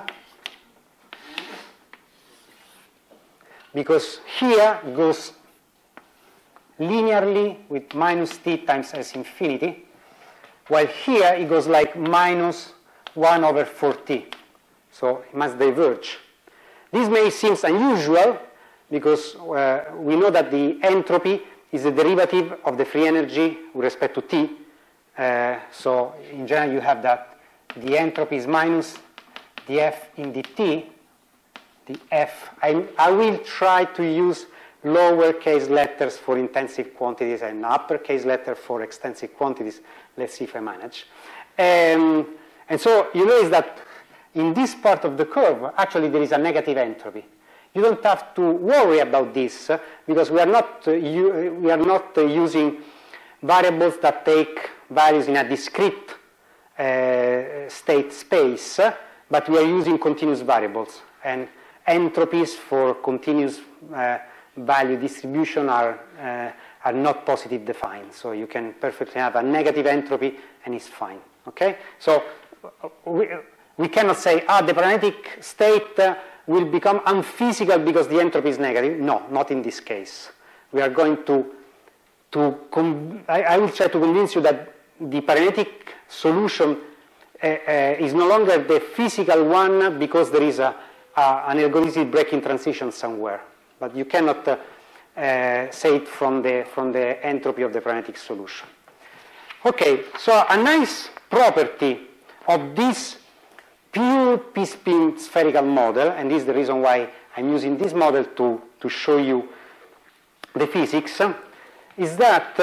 because here goes linearly with minus t times S infinity, while here it goes like minus one over four t. So it must diverge. This may seem unusual because uh, we know that the entropy is the derivative of the free energy with respect to t. Uh, so in general you have that the entropy is minus the F in the t, the F. I, I will try to use lowercase letters for intensive quantities and uppercase letter for extensive quantities. Let's see if I manage. Um, and so you notice that in this part of the curve, actually there is a negative entropy. You don't have to worry about this uh, because we are not, uh, you, we are not uh, using variables that take values in a discrete uh, state space, uh, but we are using continuous variables. And entropies for continuous uh, value distribution are, uh, are not positive defined. So you can perfectly have a negative entropy and it's fine. Okay? So we, we cannot say, ah, the parametric state uh, will become unphysical because the entropy is negative. No, not in this case. We are going to, to I, I will try to convince you that the parametric solution uh, uh, is no longer the physical one because there is a, a, an algorithmic breaking transition somewhere. But you cannot uh, uh, say it from the, from the entropy of the parametric solution. Okay, so a nice property of this pure p-spin spherical model, and this is the reason why I'm using this model to, to show you the physics, is that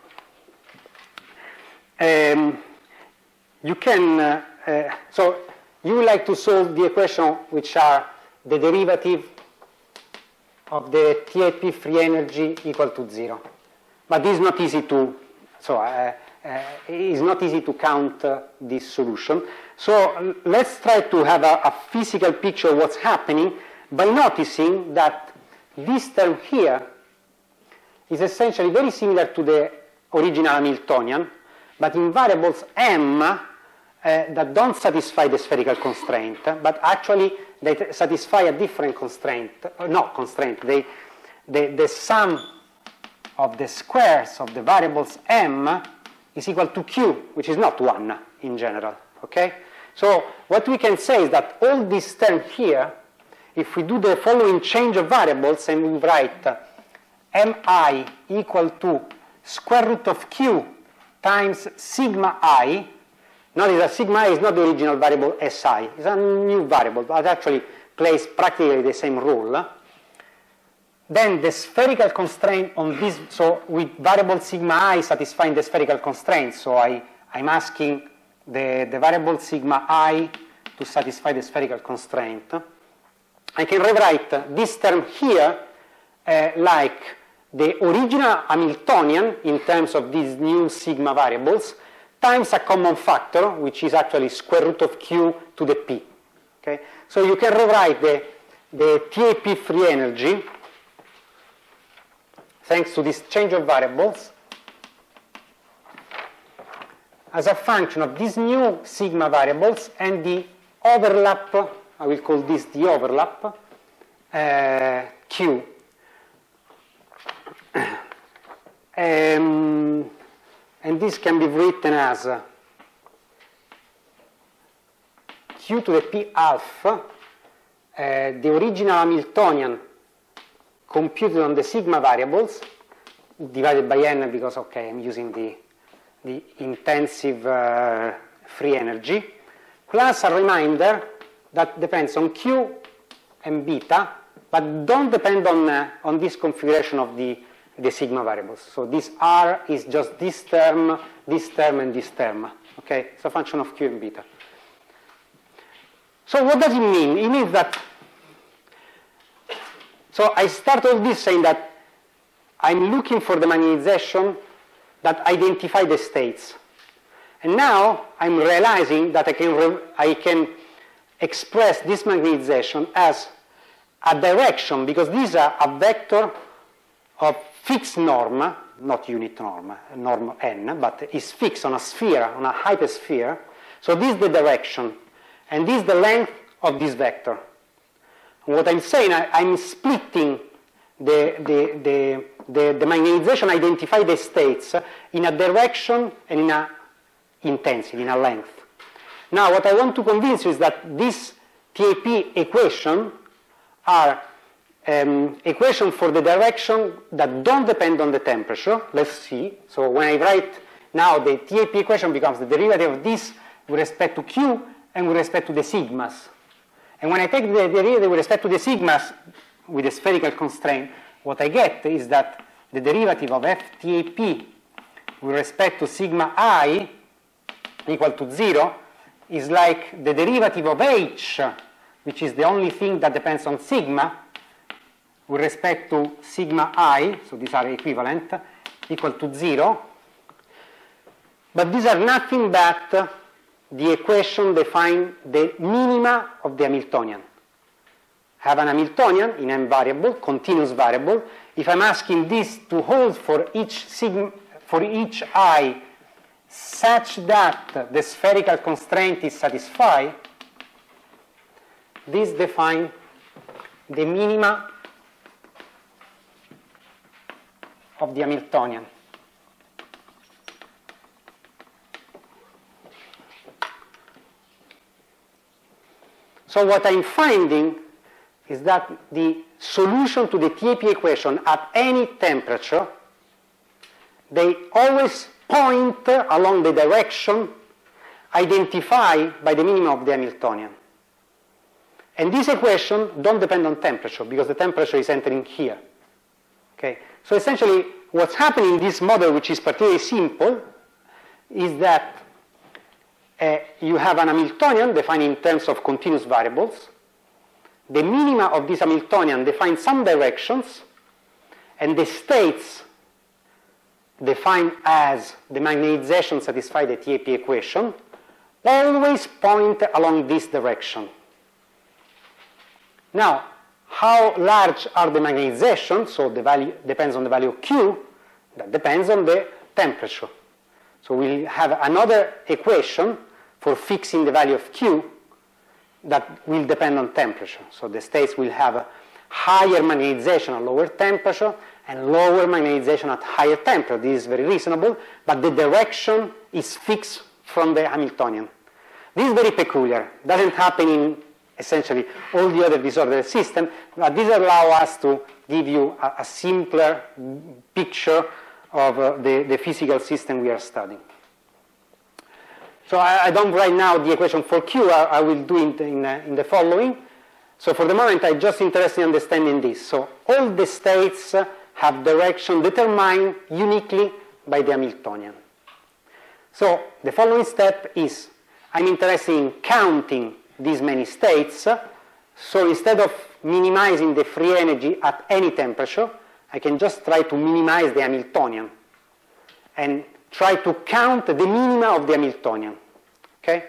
um, you can, uh, uh, so you would like to solve the equation which are the derivative of the T A P free energy equal to zero. But this is not easy to, so uh, uh, it's not easy to count uh, this solution. So let's try to have a, a physical picture of what's happening by noticing that this term here is essentially very similar to the original Hamiltonian, but in variables m uh, that don't satisfy the spherical constraint, but actually they satisfy a different constraint, uh, no constraint, they, the, the sum of the squares of the variables m is equal to q, which is not one in general, okay? So what we can say is that all this term here, if we do the following change of variables and we write uh, mi equal to square root of q times sigma I, Notice that sigma I is not the original variable Si. It's a new variable, but actually plays practically the same role. Then the spherical constraint on this, so with variable sigma I satisfying the spherical constraint, so I, I'm asking the, the variable sigma I to satisfy the spherical constraint. I can rewrite this term here uh, like the original Hamiltonian in terms of these new sigma variables times a common factor, which is actually square root of Q to the P. Okay? So you can rewrite the, the T A P free energy thanks to this change of variables as a function of these new sigma variables and the overlap, I will call this the overlap, uh, Q. Um, and this can be written as uh, Q to the P half, uh, the original Hamiltonian computed on the sigma variables divided by n because, okay, I'm using the, the intensive uh, free energy, plus a reminder that depends on Q and beta, but don't depend on, uh, on this configuration of the, the sigma variables. So this R is just this term, this term, and this term. Okay, it's a function of Q and beta. So what does it mean? It means that, so I start all this saying that I'm looking for the magnetization that identify the states. And now I'm realizing that I can, re I can express this magnetization as a direction, because this is a, a vector of fixed norm, not unit norm, norm n, but is fixed on a sphere, on a hypersphere. So this is the direction, and this is the length of this vector. And what I'm saying, I, I'm splitting the, the, the, the, the magnetization identify the states in a direction and in a intensity, in a length. Now, what I want to convince you is that this T A P equation are um, equations for the direction that don't depend on the temperature. Let's see. So when I write now, the T A P equation becomes the derivative of this with respect to Q and with respect to the sigmas. And when I take the derivative with respect to the sigmas with a spherical constraint, what I get is that the derivative of F T A P with respect to sigma I equal to zero is like the derivative of H, which is the only thing that depends on sigma, with respect to sigma I, so these are equivalent, equal to zero. But these are nothing but the equation define the minima of the Hamiltonian. I have an Hamiltonian in n variable, continuous variable. If I'm asking this to hold for each sigma, for each I, such that the spherical constraint is satisfied, this defines the minima of the Hamiltonian. So what I'm finding is that the solution to the T A P equation at any temperature, they always point along the direction identified by the minimum of the Hamiltonian. And this equation don't depend on temperature because the temperature is entering here. Okay? So essentially what's happening in this model, which is particularly simple, is that uh, you have an Hamiltonian defined in terms of continuous variables. The minima of this Hamiltonian define some directions, and the states defined as the magnetization satisfy the T A P equation always point along this direction. Now, how large are the magnetizations? So the value depends on the value of Q. That depends on the temperature. So we'll have another equation for fixing the value of Q that will depend on temperature. So the states will have a higher magnetization at lower temperature and lower magnetization at higher temperature. This is very reasonable, but the direction is fixed from the Hamiltonian. This is very peculiar. It doesn't happen in essentially all the other disordered systems, but this allows us to give you a, a simpler picture of uh, the, the physical system we are studying. So I, I don't write now the equation for Q, I, I will do it in, uh, in the following. So for the moment, I'm just interested in understanding this. So all the states have direction determined uniquely by the Hamiltonian. So the following step is, I'm interested in counting these many states. So instead of minimizing the free energy at any temperature, I can just try to minimize the Hamiltonian and try to count the minima of the Hamiltonian. Okay?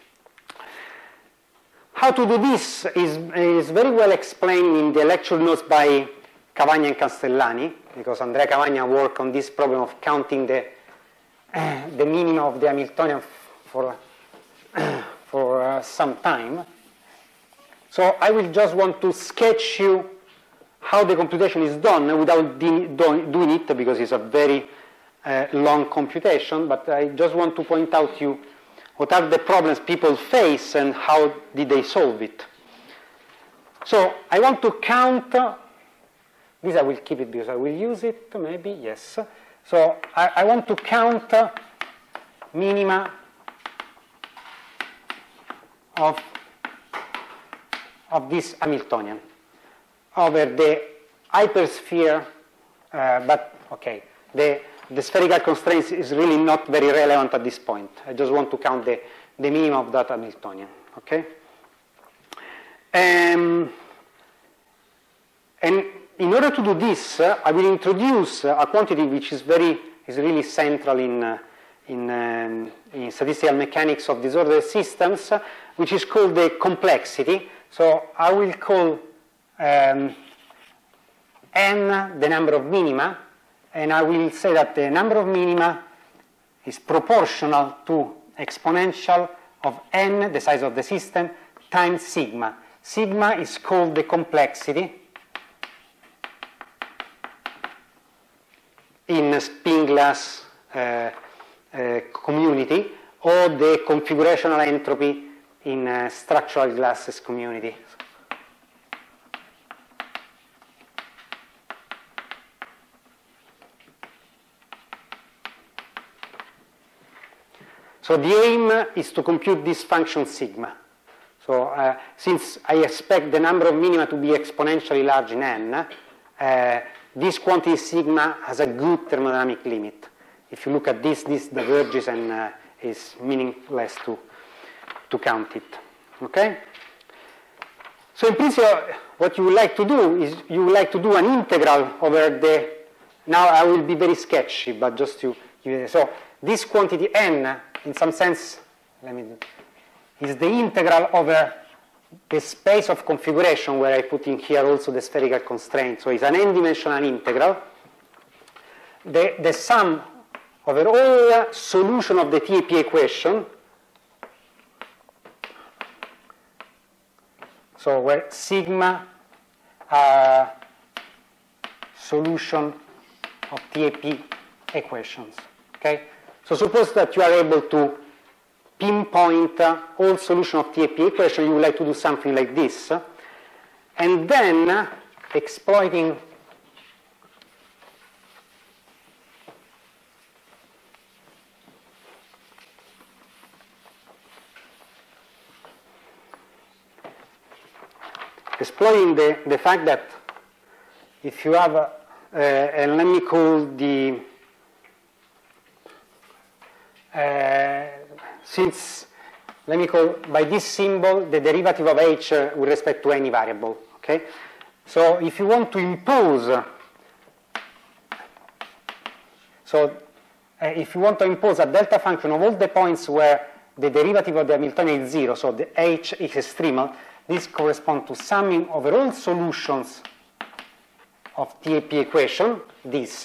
How to do this is, is very well explained in the lecture notes by Cavagna and Castellani, because Andrea Cavagna worked on this problem of counting the, uh, the minima of the Hamiltonian for, uh, for uh, some time. So I will just want to sketch you how the computation is done without doing it, because it's a very uh, long computation, but I just want to point out to you what are the problems people face and how did they solve it. So I want to count, uh, this I will keep it because I will use it, maybe, yes. So I, I want to count uh, minima of, of this Hamiltonian over the hypersphere, uh, but okay, the, the spherical constraints is really not very relevant at this point. I just want to count the, the minimum of that Hamiltonian, okay? Um, and in order to do this, uh, I will introduce uh, a quantity which is very, is really central in, uh, in, um, in statistical mechanics of disordered systems, uh, which is called the complexity. So I will call Um, n the number of minima, and I will say that the number of minima is proportional to exponential of n, the size of the system, times sigma. Sigma is called the complexity in spin glass uh, uh, community, or the configurational entropy in uh, structural glasses community. So the aim is to compute this function sigma. So uh, since I expect the number of minima to be exponentially large in n, uh, this quantity sigma has a good thermodynamic limit. If you look at this, this diverges and uh, is meaningless to, to count it. Okay? So in principle, what you would like to do is you would like to do an integral over the, now I will be very sketchy, but just to, so this quantity n, in some sense, let me, is the integral over the space of configuration, where I put in here also the spherical constraint. So it's an n-dimensional integral. The, the sum over all solution of the T A P equation, so where sigma uh, solution of T A P equations. Okay? So suppose that you are able to pinpoint uh, all solution of T A P equation, you would like to do something like this, and then uh, exploiting exploiting the, the fact that if you have, a, uh, and let me call the Uh, since, let me call by this symbol the derivative of h uh, with respect to any variable, okay? So if you want to impose, uh, so uh, if you want to impose a delta function of all the points where the derivative of the Hamiltonian is zero, so the h is extremal, this corresponds to summing over all solutions of T A P equation, this.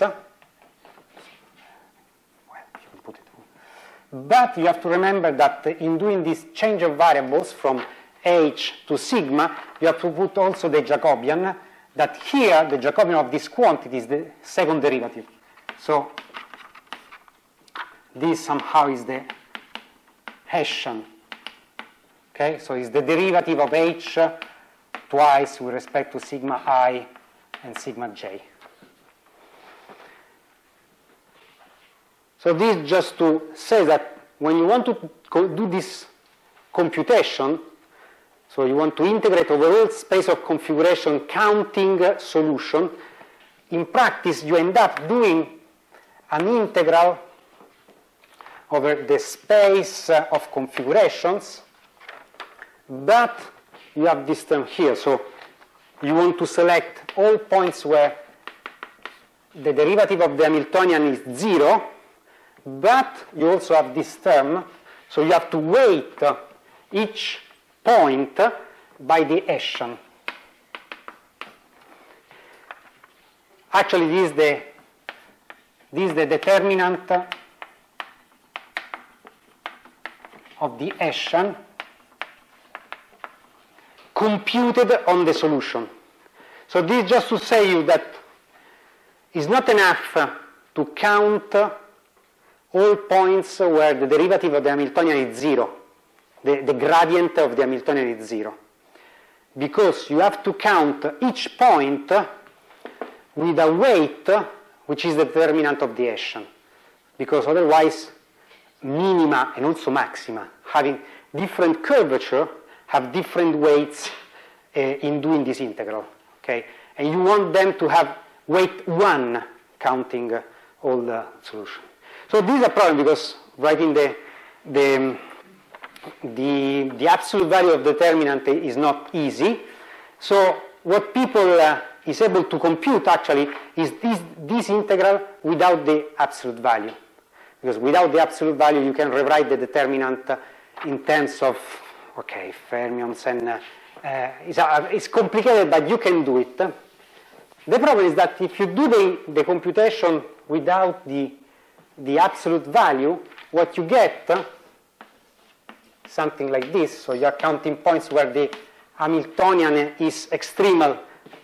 But you have to remember that in doing this change of variables from h to sigma, you have to put also the Jacobian, that here the Jacobian of this quantity is the second derivative. So this somehow is the Hessian. Okay, so it's the derivative of h twice with respect to sigma I and sigma j. So this just to say that when you want to do this computation, so you want to integrate overall space of configuration counting solution, in practice you end up doing an integral over the space of configurations, but you have this term here. So you want to select all points where the derivative of the Hamiltonian is zero, but you also have this term, so you have to weight each point by the Hessian. Actually, this is the, this is the determinant of the Hessian computed on the solution. So this is just to say you that it's not enough to count all points where the derivative of the Hamiltonian is zero. The, the gradient of the Hamiltonian is zero. Because you have to count each point with a weight which is the determinant of the Hessian. Because otherwise, minima and also maxima, having different curvature, have different weights uh, in doing this integral. Okay? And you want them to have weight one counting uh, all the solution. So this is a problem because writing the, the, the, the absolute value of determinant is not easy. So what people uh, is able to compute actually is this, this integral without the absolute value. Because without the absolute value you can rewrite the determinant in terms of, okay, fermions and uh, uh, it's, uh, it's complicated, but you can do it. The problem is that if you do the, the computation without the, the absolute value, what you get, uh, something like this, so you are counting points where the Hamiltonian is extremal,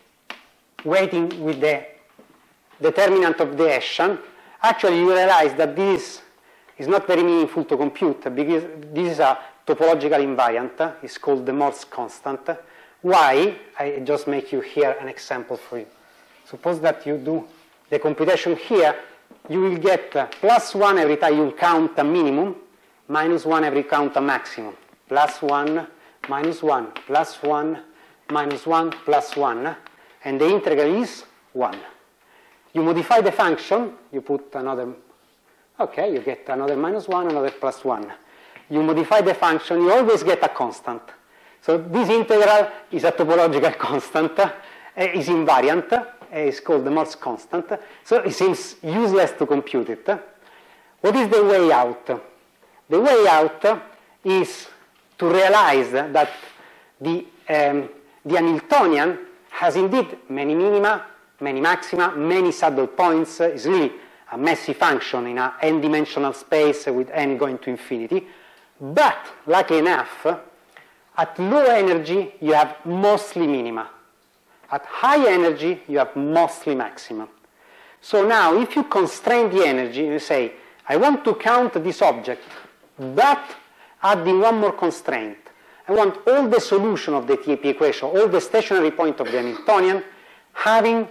weighting with the determinant of the Hessian. Actually, you realize that this is not very meaningful to compute because this is a topological invariant. It's called the Morse constant. Why? I just make you here an example for you. Suppose that you do the computation here, you will get uh, plus one every time you count a minimum, minus one every count a maximum. Plus one, minus one, plus one, minus one, plus one, and the integral is one. You modify the function, you put another, okay, you get another minus one, another plus one. You modify the function, you always get a constant. So this integral is a topological constant, uh, is invariant, uh, is called the Morse constant, so it seems useless to compute it. What is the way out? The way out is to realize that the, um, the Hamiltonian has indeed many minima, many maxima, many saddle points. It's really a messy function in an n-dimensional space with n going to infinity. But, luckily enough, at low energy you have mostly minima. At high energy you have mostly maxima. So now if you constrain the energy, you say, I want to count this object, but adding one more constraint. I want all the solution of the T A P equation, all the stationary point of the Hamiltonian, having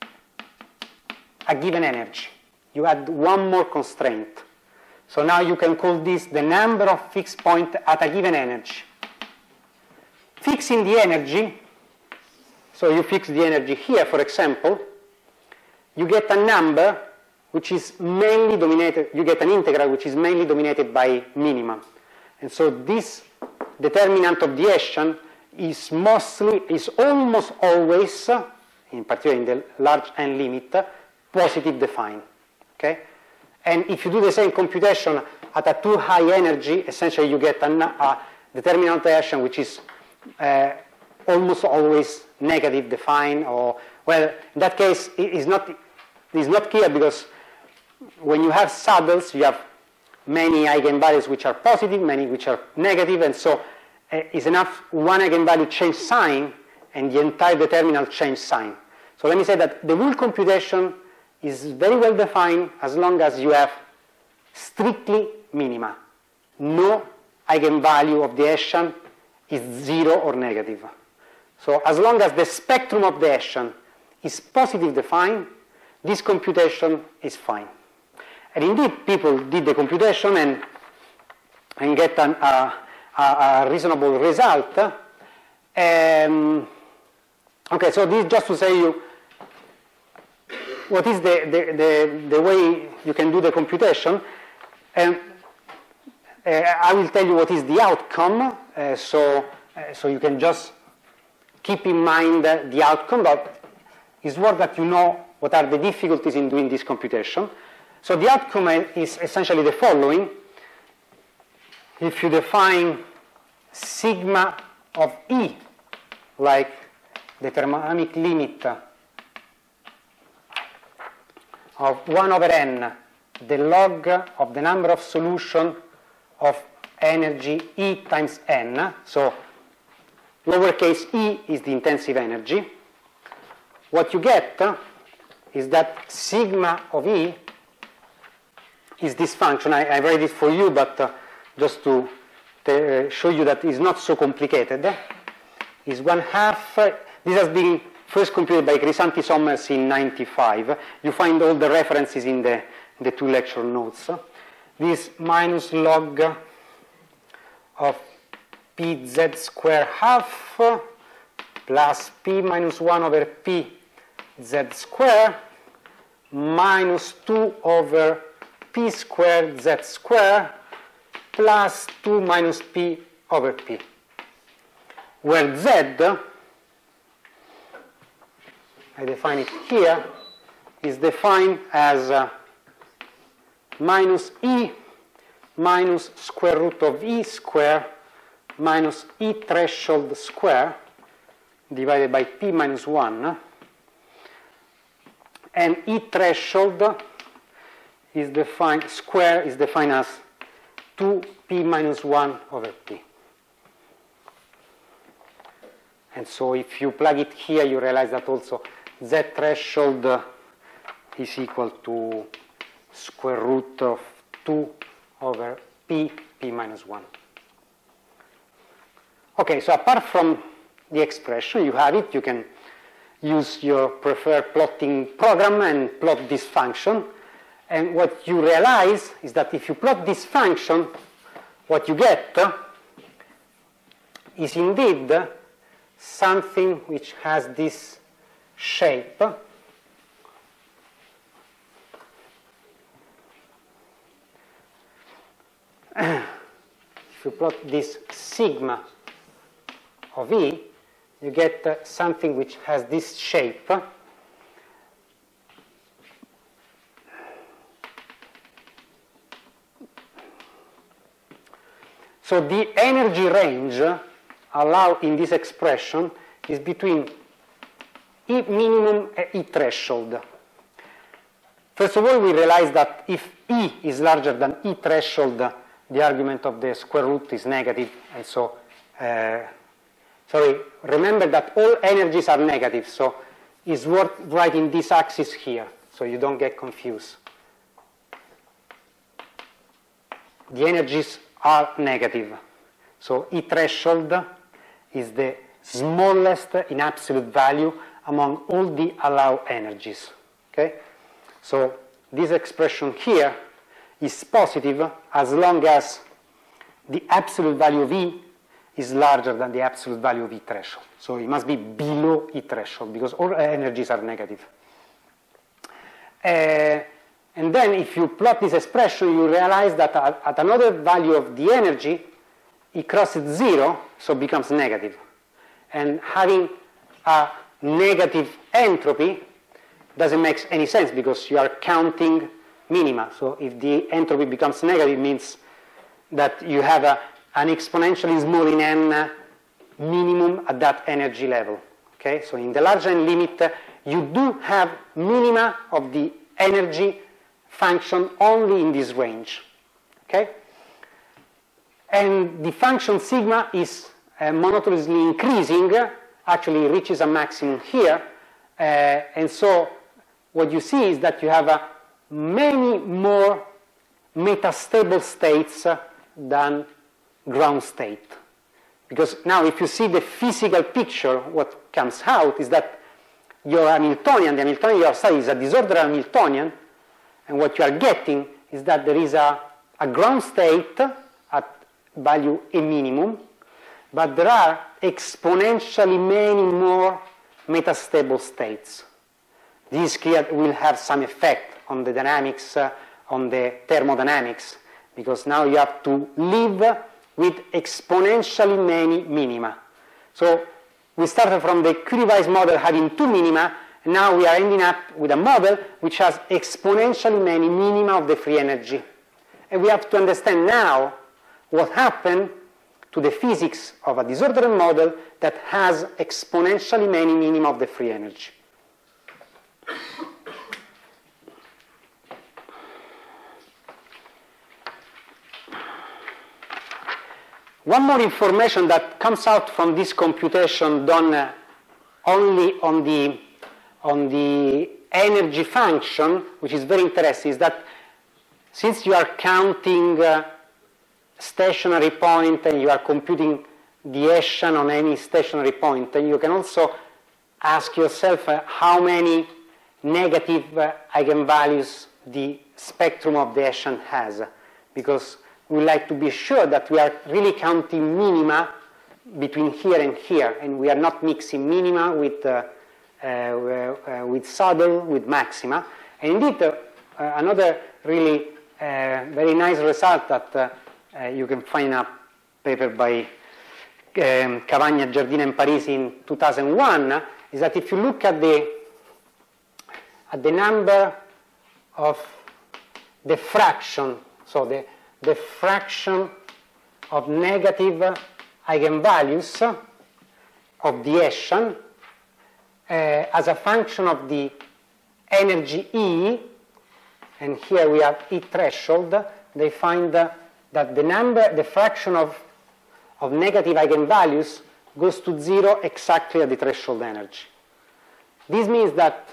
a given energy. You add one more constraint. So now you can call this the number of fixed points at a given energy. Fixing the energy, so you fix the energy here, for example, you get a number which is mainly dominated, you get an integral which is mainly dominated by minimum. And so this determinant of the Hessian is mostly, is almost always, in particular in the large n limit, positive defined. Okay? And if you do the same computation at a too high energy, essentially you get a, a determinant of the Hessian which is uh, almost always negative defined, or, well, in that case it is not, it is not clear because when you have saddles you have many eigenvalues which are positive, many which are negative, and so uh, it's enough one eigenvalue change sign and the entire determinant change sign. So let me say that the whole computation is very well defined as long as you have strictly minima. No eigenvalue of the Hessian is zero or negative. So as long as the spectrum of the Hessian is positive defined, this computation is fine. And indeed, people did the computation and and get an, a, a, a reasonable result. Um, okay, so this just to say you what is the, the, the, the way you can do the computation. And uh, I will tell you what is the outcome, uh, so, uh, so you can just keep in mind uh, the outcome, but it's worth that you know what are the difficulties in doing this computation. So the outcome is essentially the following. If you define sigma of E, like the thermodynamic limit of one over n, the log of the number of solution of energy E times n, so lowercase e is the intensive energy, what you get is that sigma of E is this function. I, I write it for you, but uh, just to uh, show you that it's not so complicated, is one half, uh, this has been first computed by Crisanti Sommers in ninety-five. You find all the references in the, the two lecture notes. This minus log of pz square half plus p minus one over p z square minus two over p squared z square plus two minus p over p, where z, I define it here, is defined as uh, minus e minus square root of e square minus e threshold square divided by p minus one, and e threshold is defined, square is defined as two p minus one over p. And so if you plug it here, you realize that also z threshold is equal to square root of two over p, p minus one. Okay, so apart from the expression, you have it. You can use your preferred plotting program and plot this function. And what you realize is that if you plot this function, what you get is indeed something which has this shape. If you plot this sigma of E, you get uh, something which has this shape. So the energy range allowed in this expression is between E minimum and E threshold. First of all, we realize that if E is larger than E threshold, the argument of the square root is negative, and so, uh, sorry, remember that all energies are negative, so it's worth writing this axis here, so you don't get confused. The energies are negative, so E threshold is the smallest in absolute value among all the allowed energies. Okay? So this expression here is positive as long as the absolute value of E is larger than the absolute value of E threshold. So it must be below E threshold because all energies are negative. Uh, and then if you plot this expression, you realize that at, at another value of the energy, it crosses zero, so it becomes negative. And having a negative entropy doesn't make any sense because you are counting minima. So if the entropy becomes negative, it means that you have a, an exponentially small in n minimum at that energy level. Okay? So in the large n limit, you do have minima of the energy function only in this range. Okay? And the function sigma is uh, monotonously increasing, actually reaches a maximum here, uh, and so what you see is that you have uh, many more metastable states uh, than ground state. Because now if you see the physical picture, what comes out is that your Hamiltonian, the Hamiltonian you are studying is a disordered Hamiltonian, and what you are getting is that there is a, a ground state at value a minimum, but there are exponentially many more metastable states. This clear will have some effect on the dynamics, uh, on the thermodynamics, because now you have to live with exponentially many minima. So we started from the Curie-Weiss model having two minima, and now we are ending up with a model which has exponentially many minima of the free energy. And we have to understand now what happened to the physics of a disordered model that has exponentially many minima of the free energy. One more information that comes out from this computation done uh, only on the, on the energy function, which is very interesting, is that since you are counting uh, stationary point and you are computing the Hessian on any stationary point, and you can also ask yourself uh, how many negative uh, eigenvalues the spectrum of the Hessian has, because we like to be sure that we are really counting minima between here and here, and we are not mixing minima with, uh, uh, uh, with saddle, with maxima. And indeed, uh, uh, another really uh, very nice result that uh, uh, you can find in a paper by um, Cavagna, Giardina, and Parisi in two thousand one is that if you look at the, at the number of the fraction, so the the fraction of negative eigenvalues of the Hessian uh, as a function of the energy E, and here we have E threshold, they find uh, that the number, the fraction of, of negative eigenvalues goes to zero exactly at the threshold energy. This means that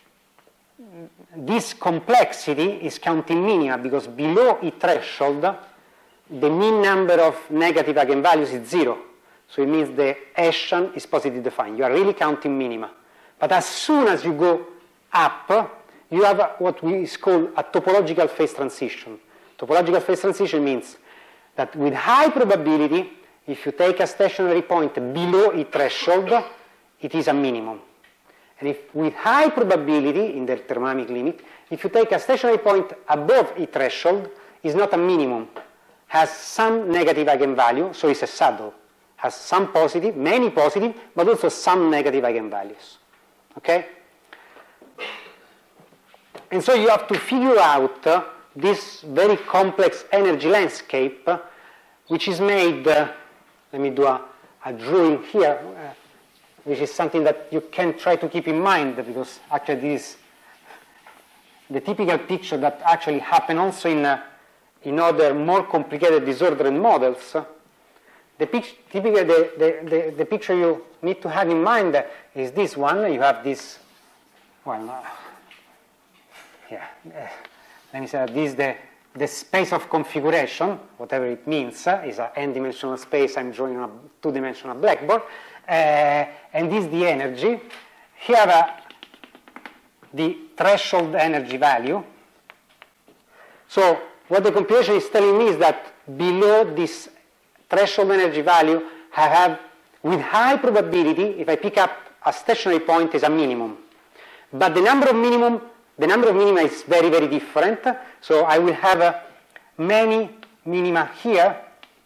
this complexity is counting minima, because below E threshold the mean number of negative eigenvalues is zero. So it means the Hessian is positively defined. You are really counting minima. But as soon as you go up, you have what we call a topological phase transition. Topological phase transition means that with high probability, if you take a stationary point below E threshold, it is a minimum. And if with high probability, in the thermodynamic limit, if you take a stationary point above E threshold, it's not a minimum, has some negative eigenvalue, so it's a saddle, has some positive, many positive, but also some negative eigenvalues. Okay? And so you have to figure out uh, this very complex energy landscape, uh, which is made, uh, let me do a, a drawing here, uh, which is something that you can try to keep in mind, because actually this is the typical picture that actually happen also in, uh, in other more complicated disordered models. The, typical, the, the, the, the picture you need to have in mind is this one. You have this, well, uh, yeah, uh, let me say that this is the, the space of configuration, whatever it means, uh, is an n-dimensional space I'm drawing on a two-dimensional blackboard. Uh, and this is the energy. Here uh, the threshold energy value. So what the computation is telling me is that below this threshold energy value, I have, with high probability, if I pick up a stationary point, is a minimum. But the number of minimum, the number of minima is very, very different. So I will have uh, many minima here,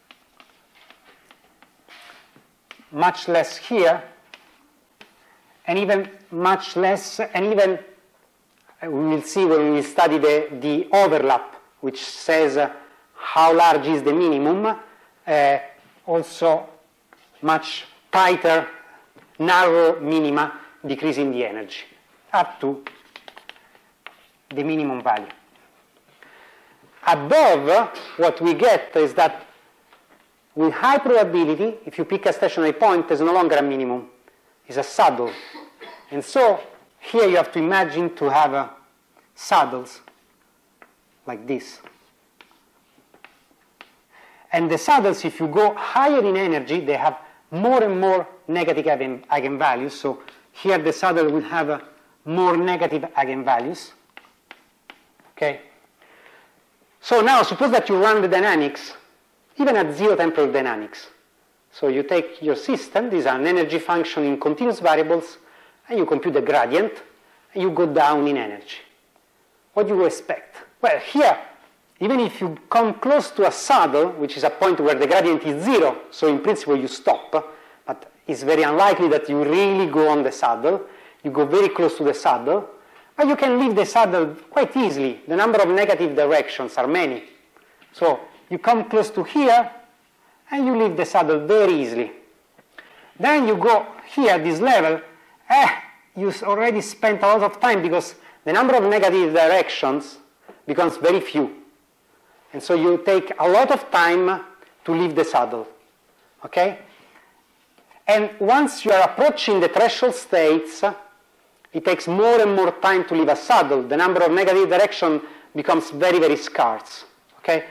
much less here, and even much less, and even uh, we will see when we study the, the overlap, which says uh, how large is the minimum, uh, also much tighter, narrow minima decreasing the energy, up to the minimum value. Above, what we get is that with high probability, if you pick a stationary point, there's no longer a minimum. It's a saddle. And so here you have to imagine to have uh, saddles like this. And the saddles, if you go higher in energy, they have more and more negative eigen eigenvalues. So here the saddle will have uh, more negative eigenvalues. Okay? So now suppose that you run the dynamics even at zero temperature dynamics. So you take your system, these are an energy function in continuous variables, and you compute the gradient, and you go down in energy. What do you expect? Well, here, even if you come close to a saddle, which is a point where the gradient is zero, so in principle you stop, but it's very unlikely that you really go on the saddle. You go very close to the saddle, but you can leave the saddle quite easily. The number of negative directions are many. So you come close to here, and you leave the saddle very easily. Then you go here at this level, eh, you already spent a lot of time because the number of negative directions becomes very few. And so you take a lot of time to leave the saddle, okay? And once you are approaching the threshold states, it takes more and more time to leave a saddle. The number of negative direction becomes very, very scarce, okay?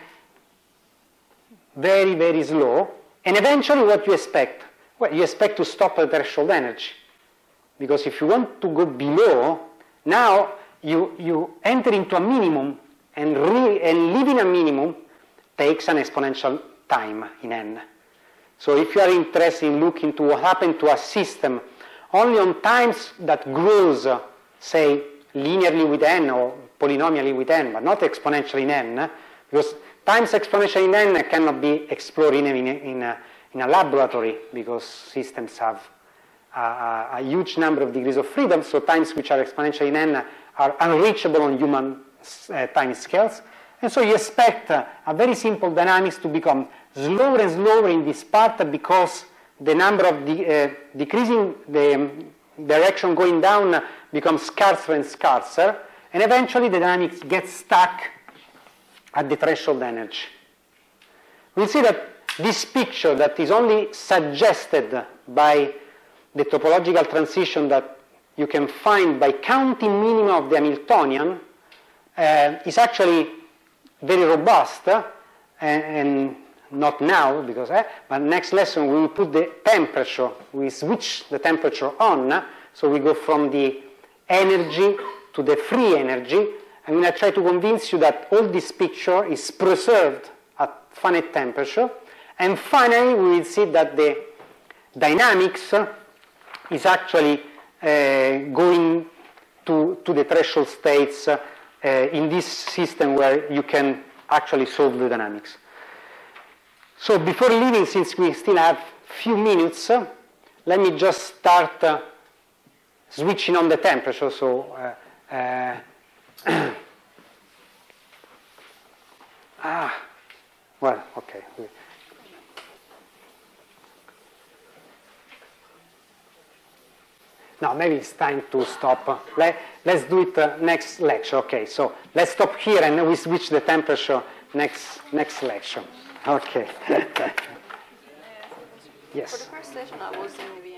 Very, very slow. And eventually what you expect? Well, you expect to stop at threshold energy. Because if you want to go below, now you, you enter into a minimum, and, re, and leaving a minimum takes an exponential time in n. So if you are interested in looking to what happened to a system only on times that grows, say, linearly with n or polynomially with n, but not exponentially in n, because times exponentially in n cannot be explored in a, in a, in a laboratory because systems have a, a, a huge number of degrees of freedom, so times which are exponentially in n are unreachable on human uh, time scales. And so you expect uh, a very simple dynamics to become slower and slower in this part because the number of de uh, decreasing the um, direction going down becomes scarcer and scarcer, and eventually the dynamics gets stuck at the threshold energy. We'll see that this picture that is only suggested by the topological transition that you can find by counting minima of the Hamiltonian uh, is actually very robust, uh, and, and not now, because, eh, but next lesson we will put the temperature, we switch the temperature on, uh, so we go from the energy to the free energy. I'm going to try to convince you that all this picture is preserved at finite temperature, and finally we will see that the dynamics is actually uh, going to, to the threshold states uh, in this system where you can actually solve the dynamics. So before leaving, since we still have a few minutes, uh, let me just start uh, switching on the temperature. So uh, uh, ah, well, okay. Now maybe it's time to stop. Let, let's do it uh, next lecture. Okay, so let's stop here and we switch the temperature next next lecture. Okay. Uh, Yes. For the first session, I was in the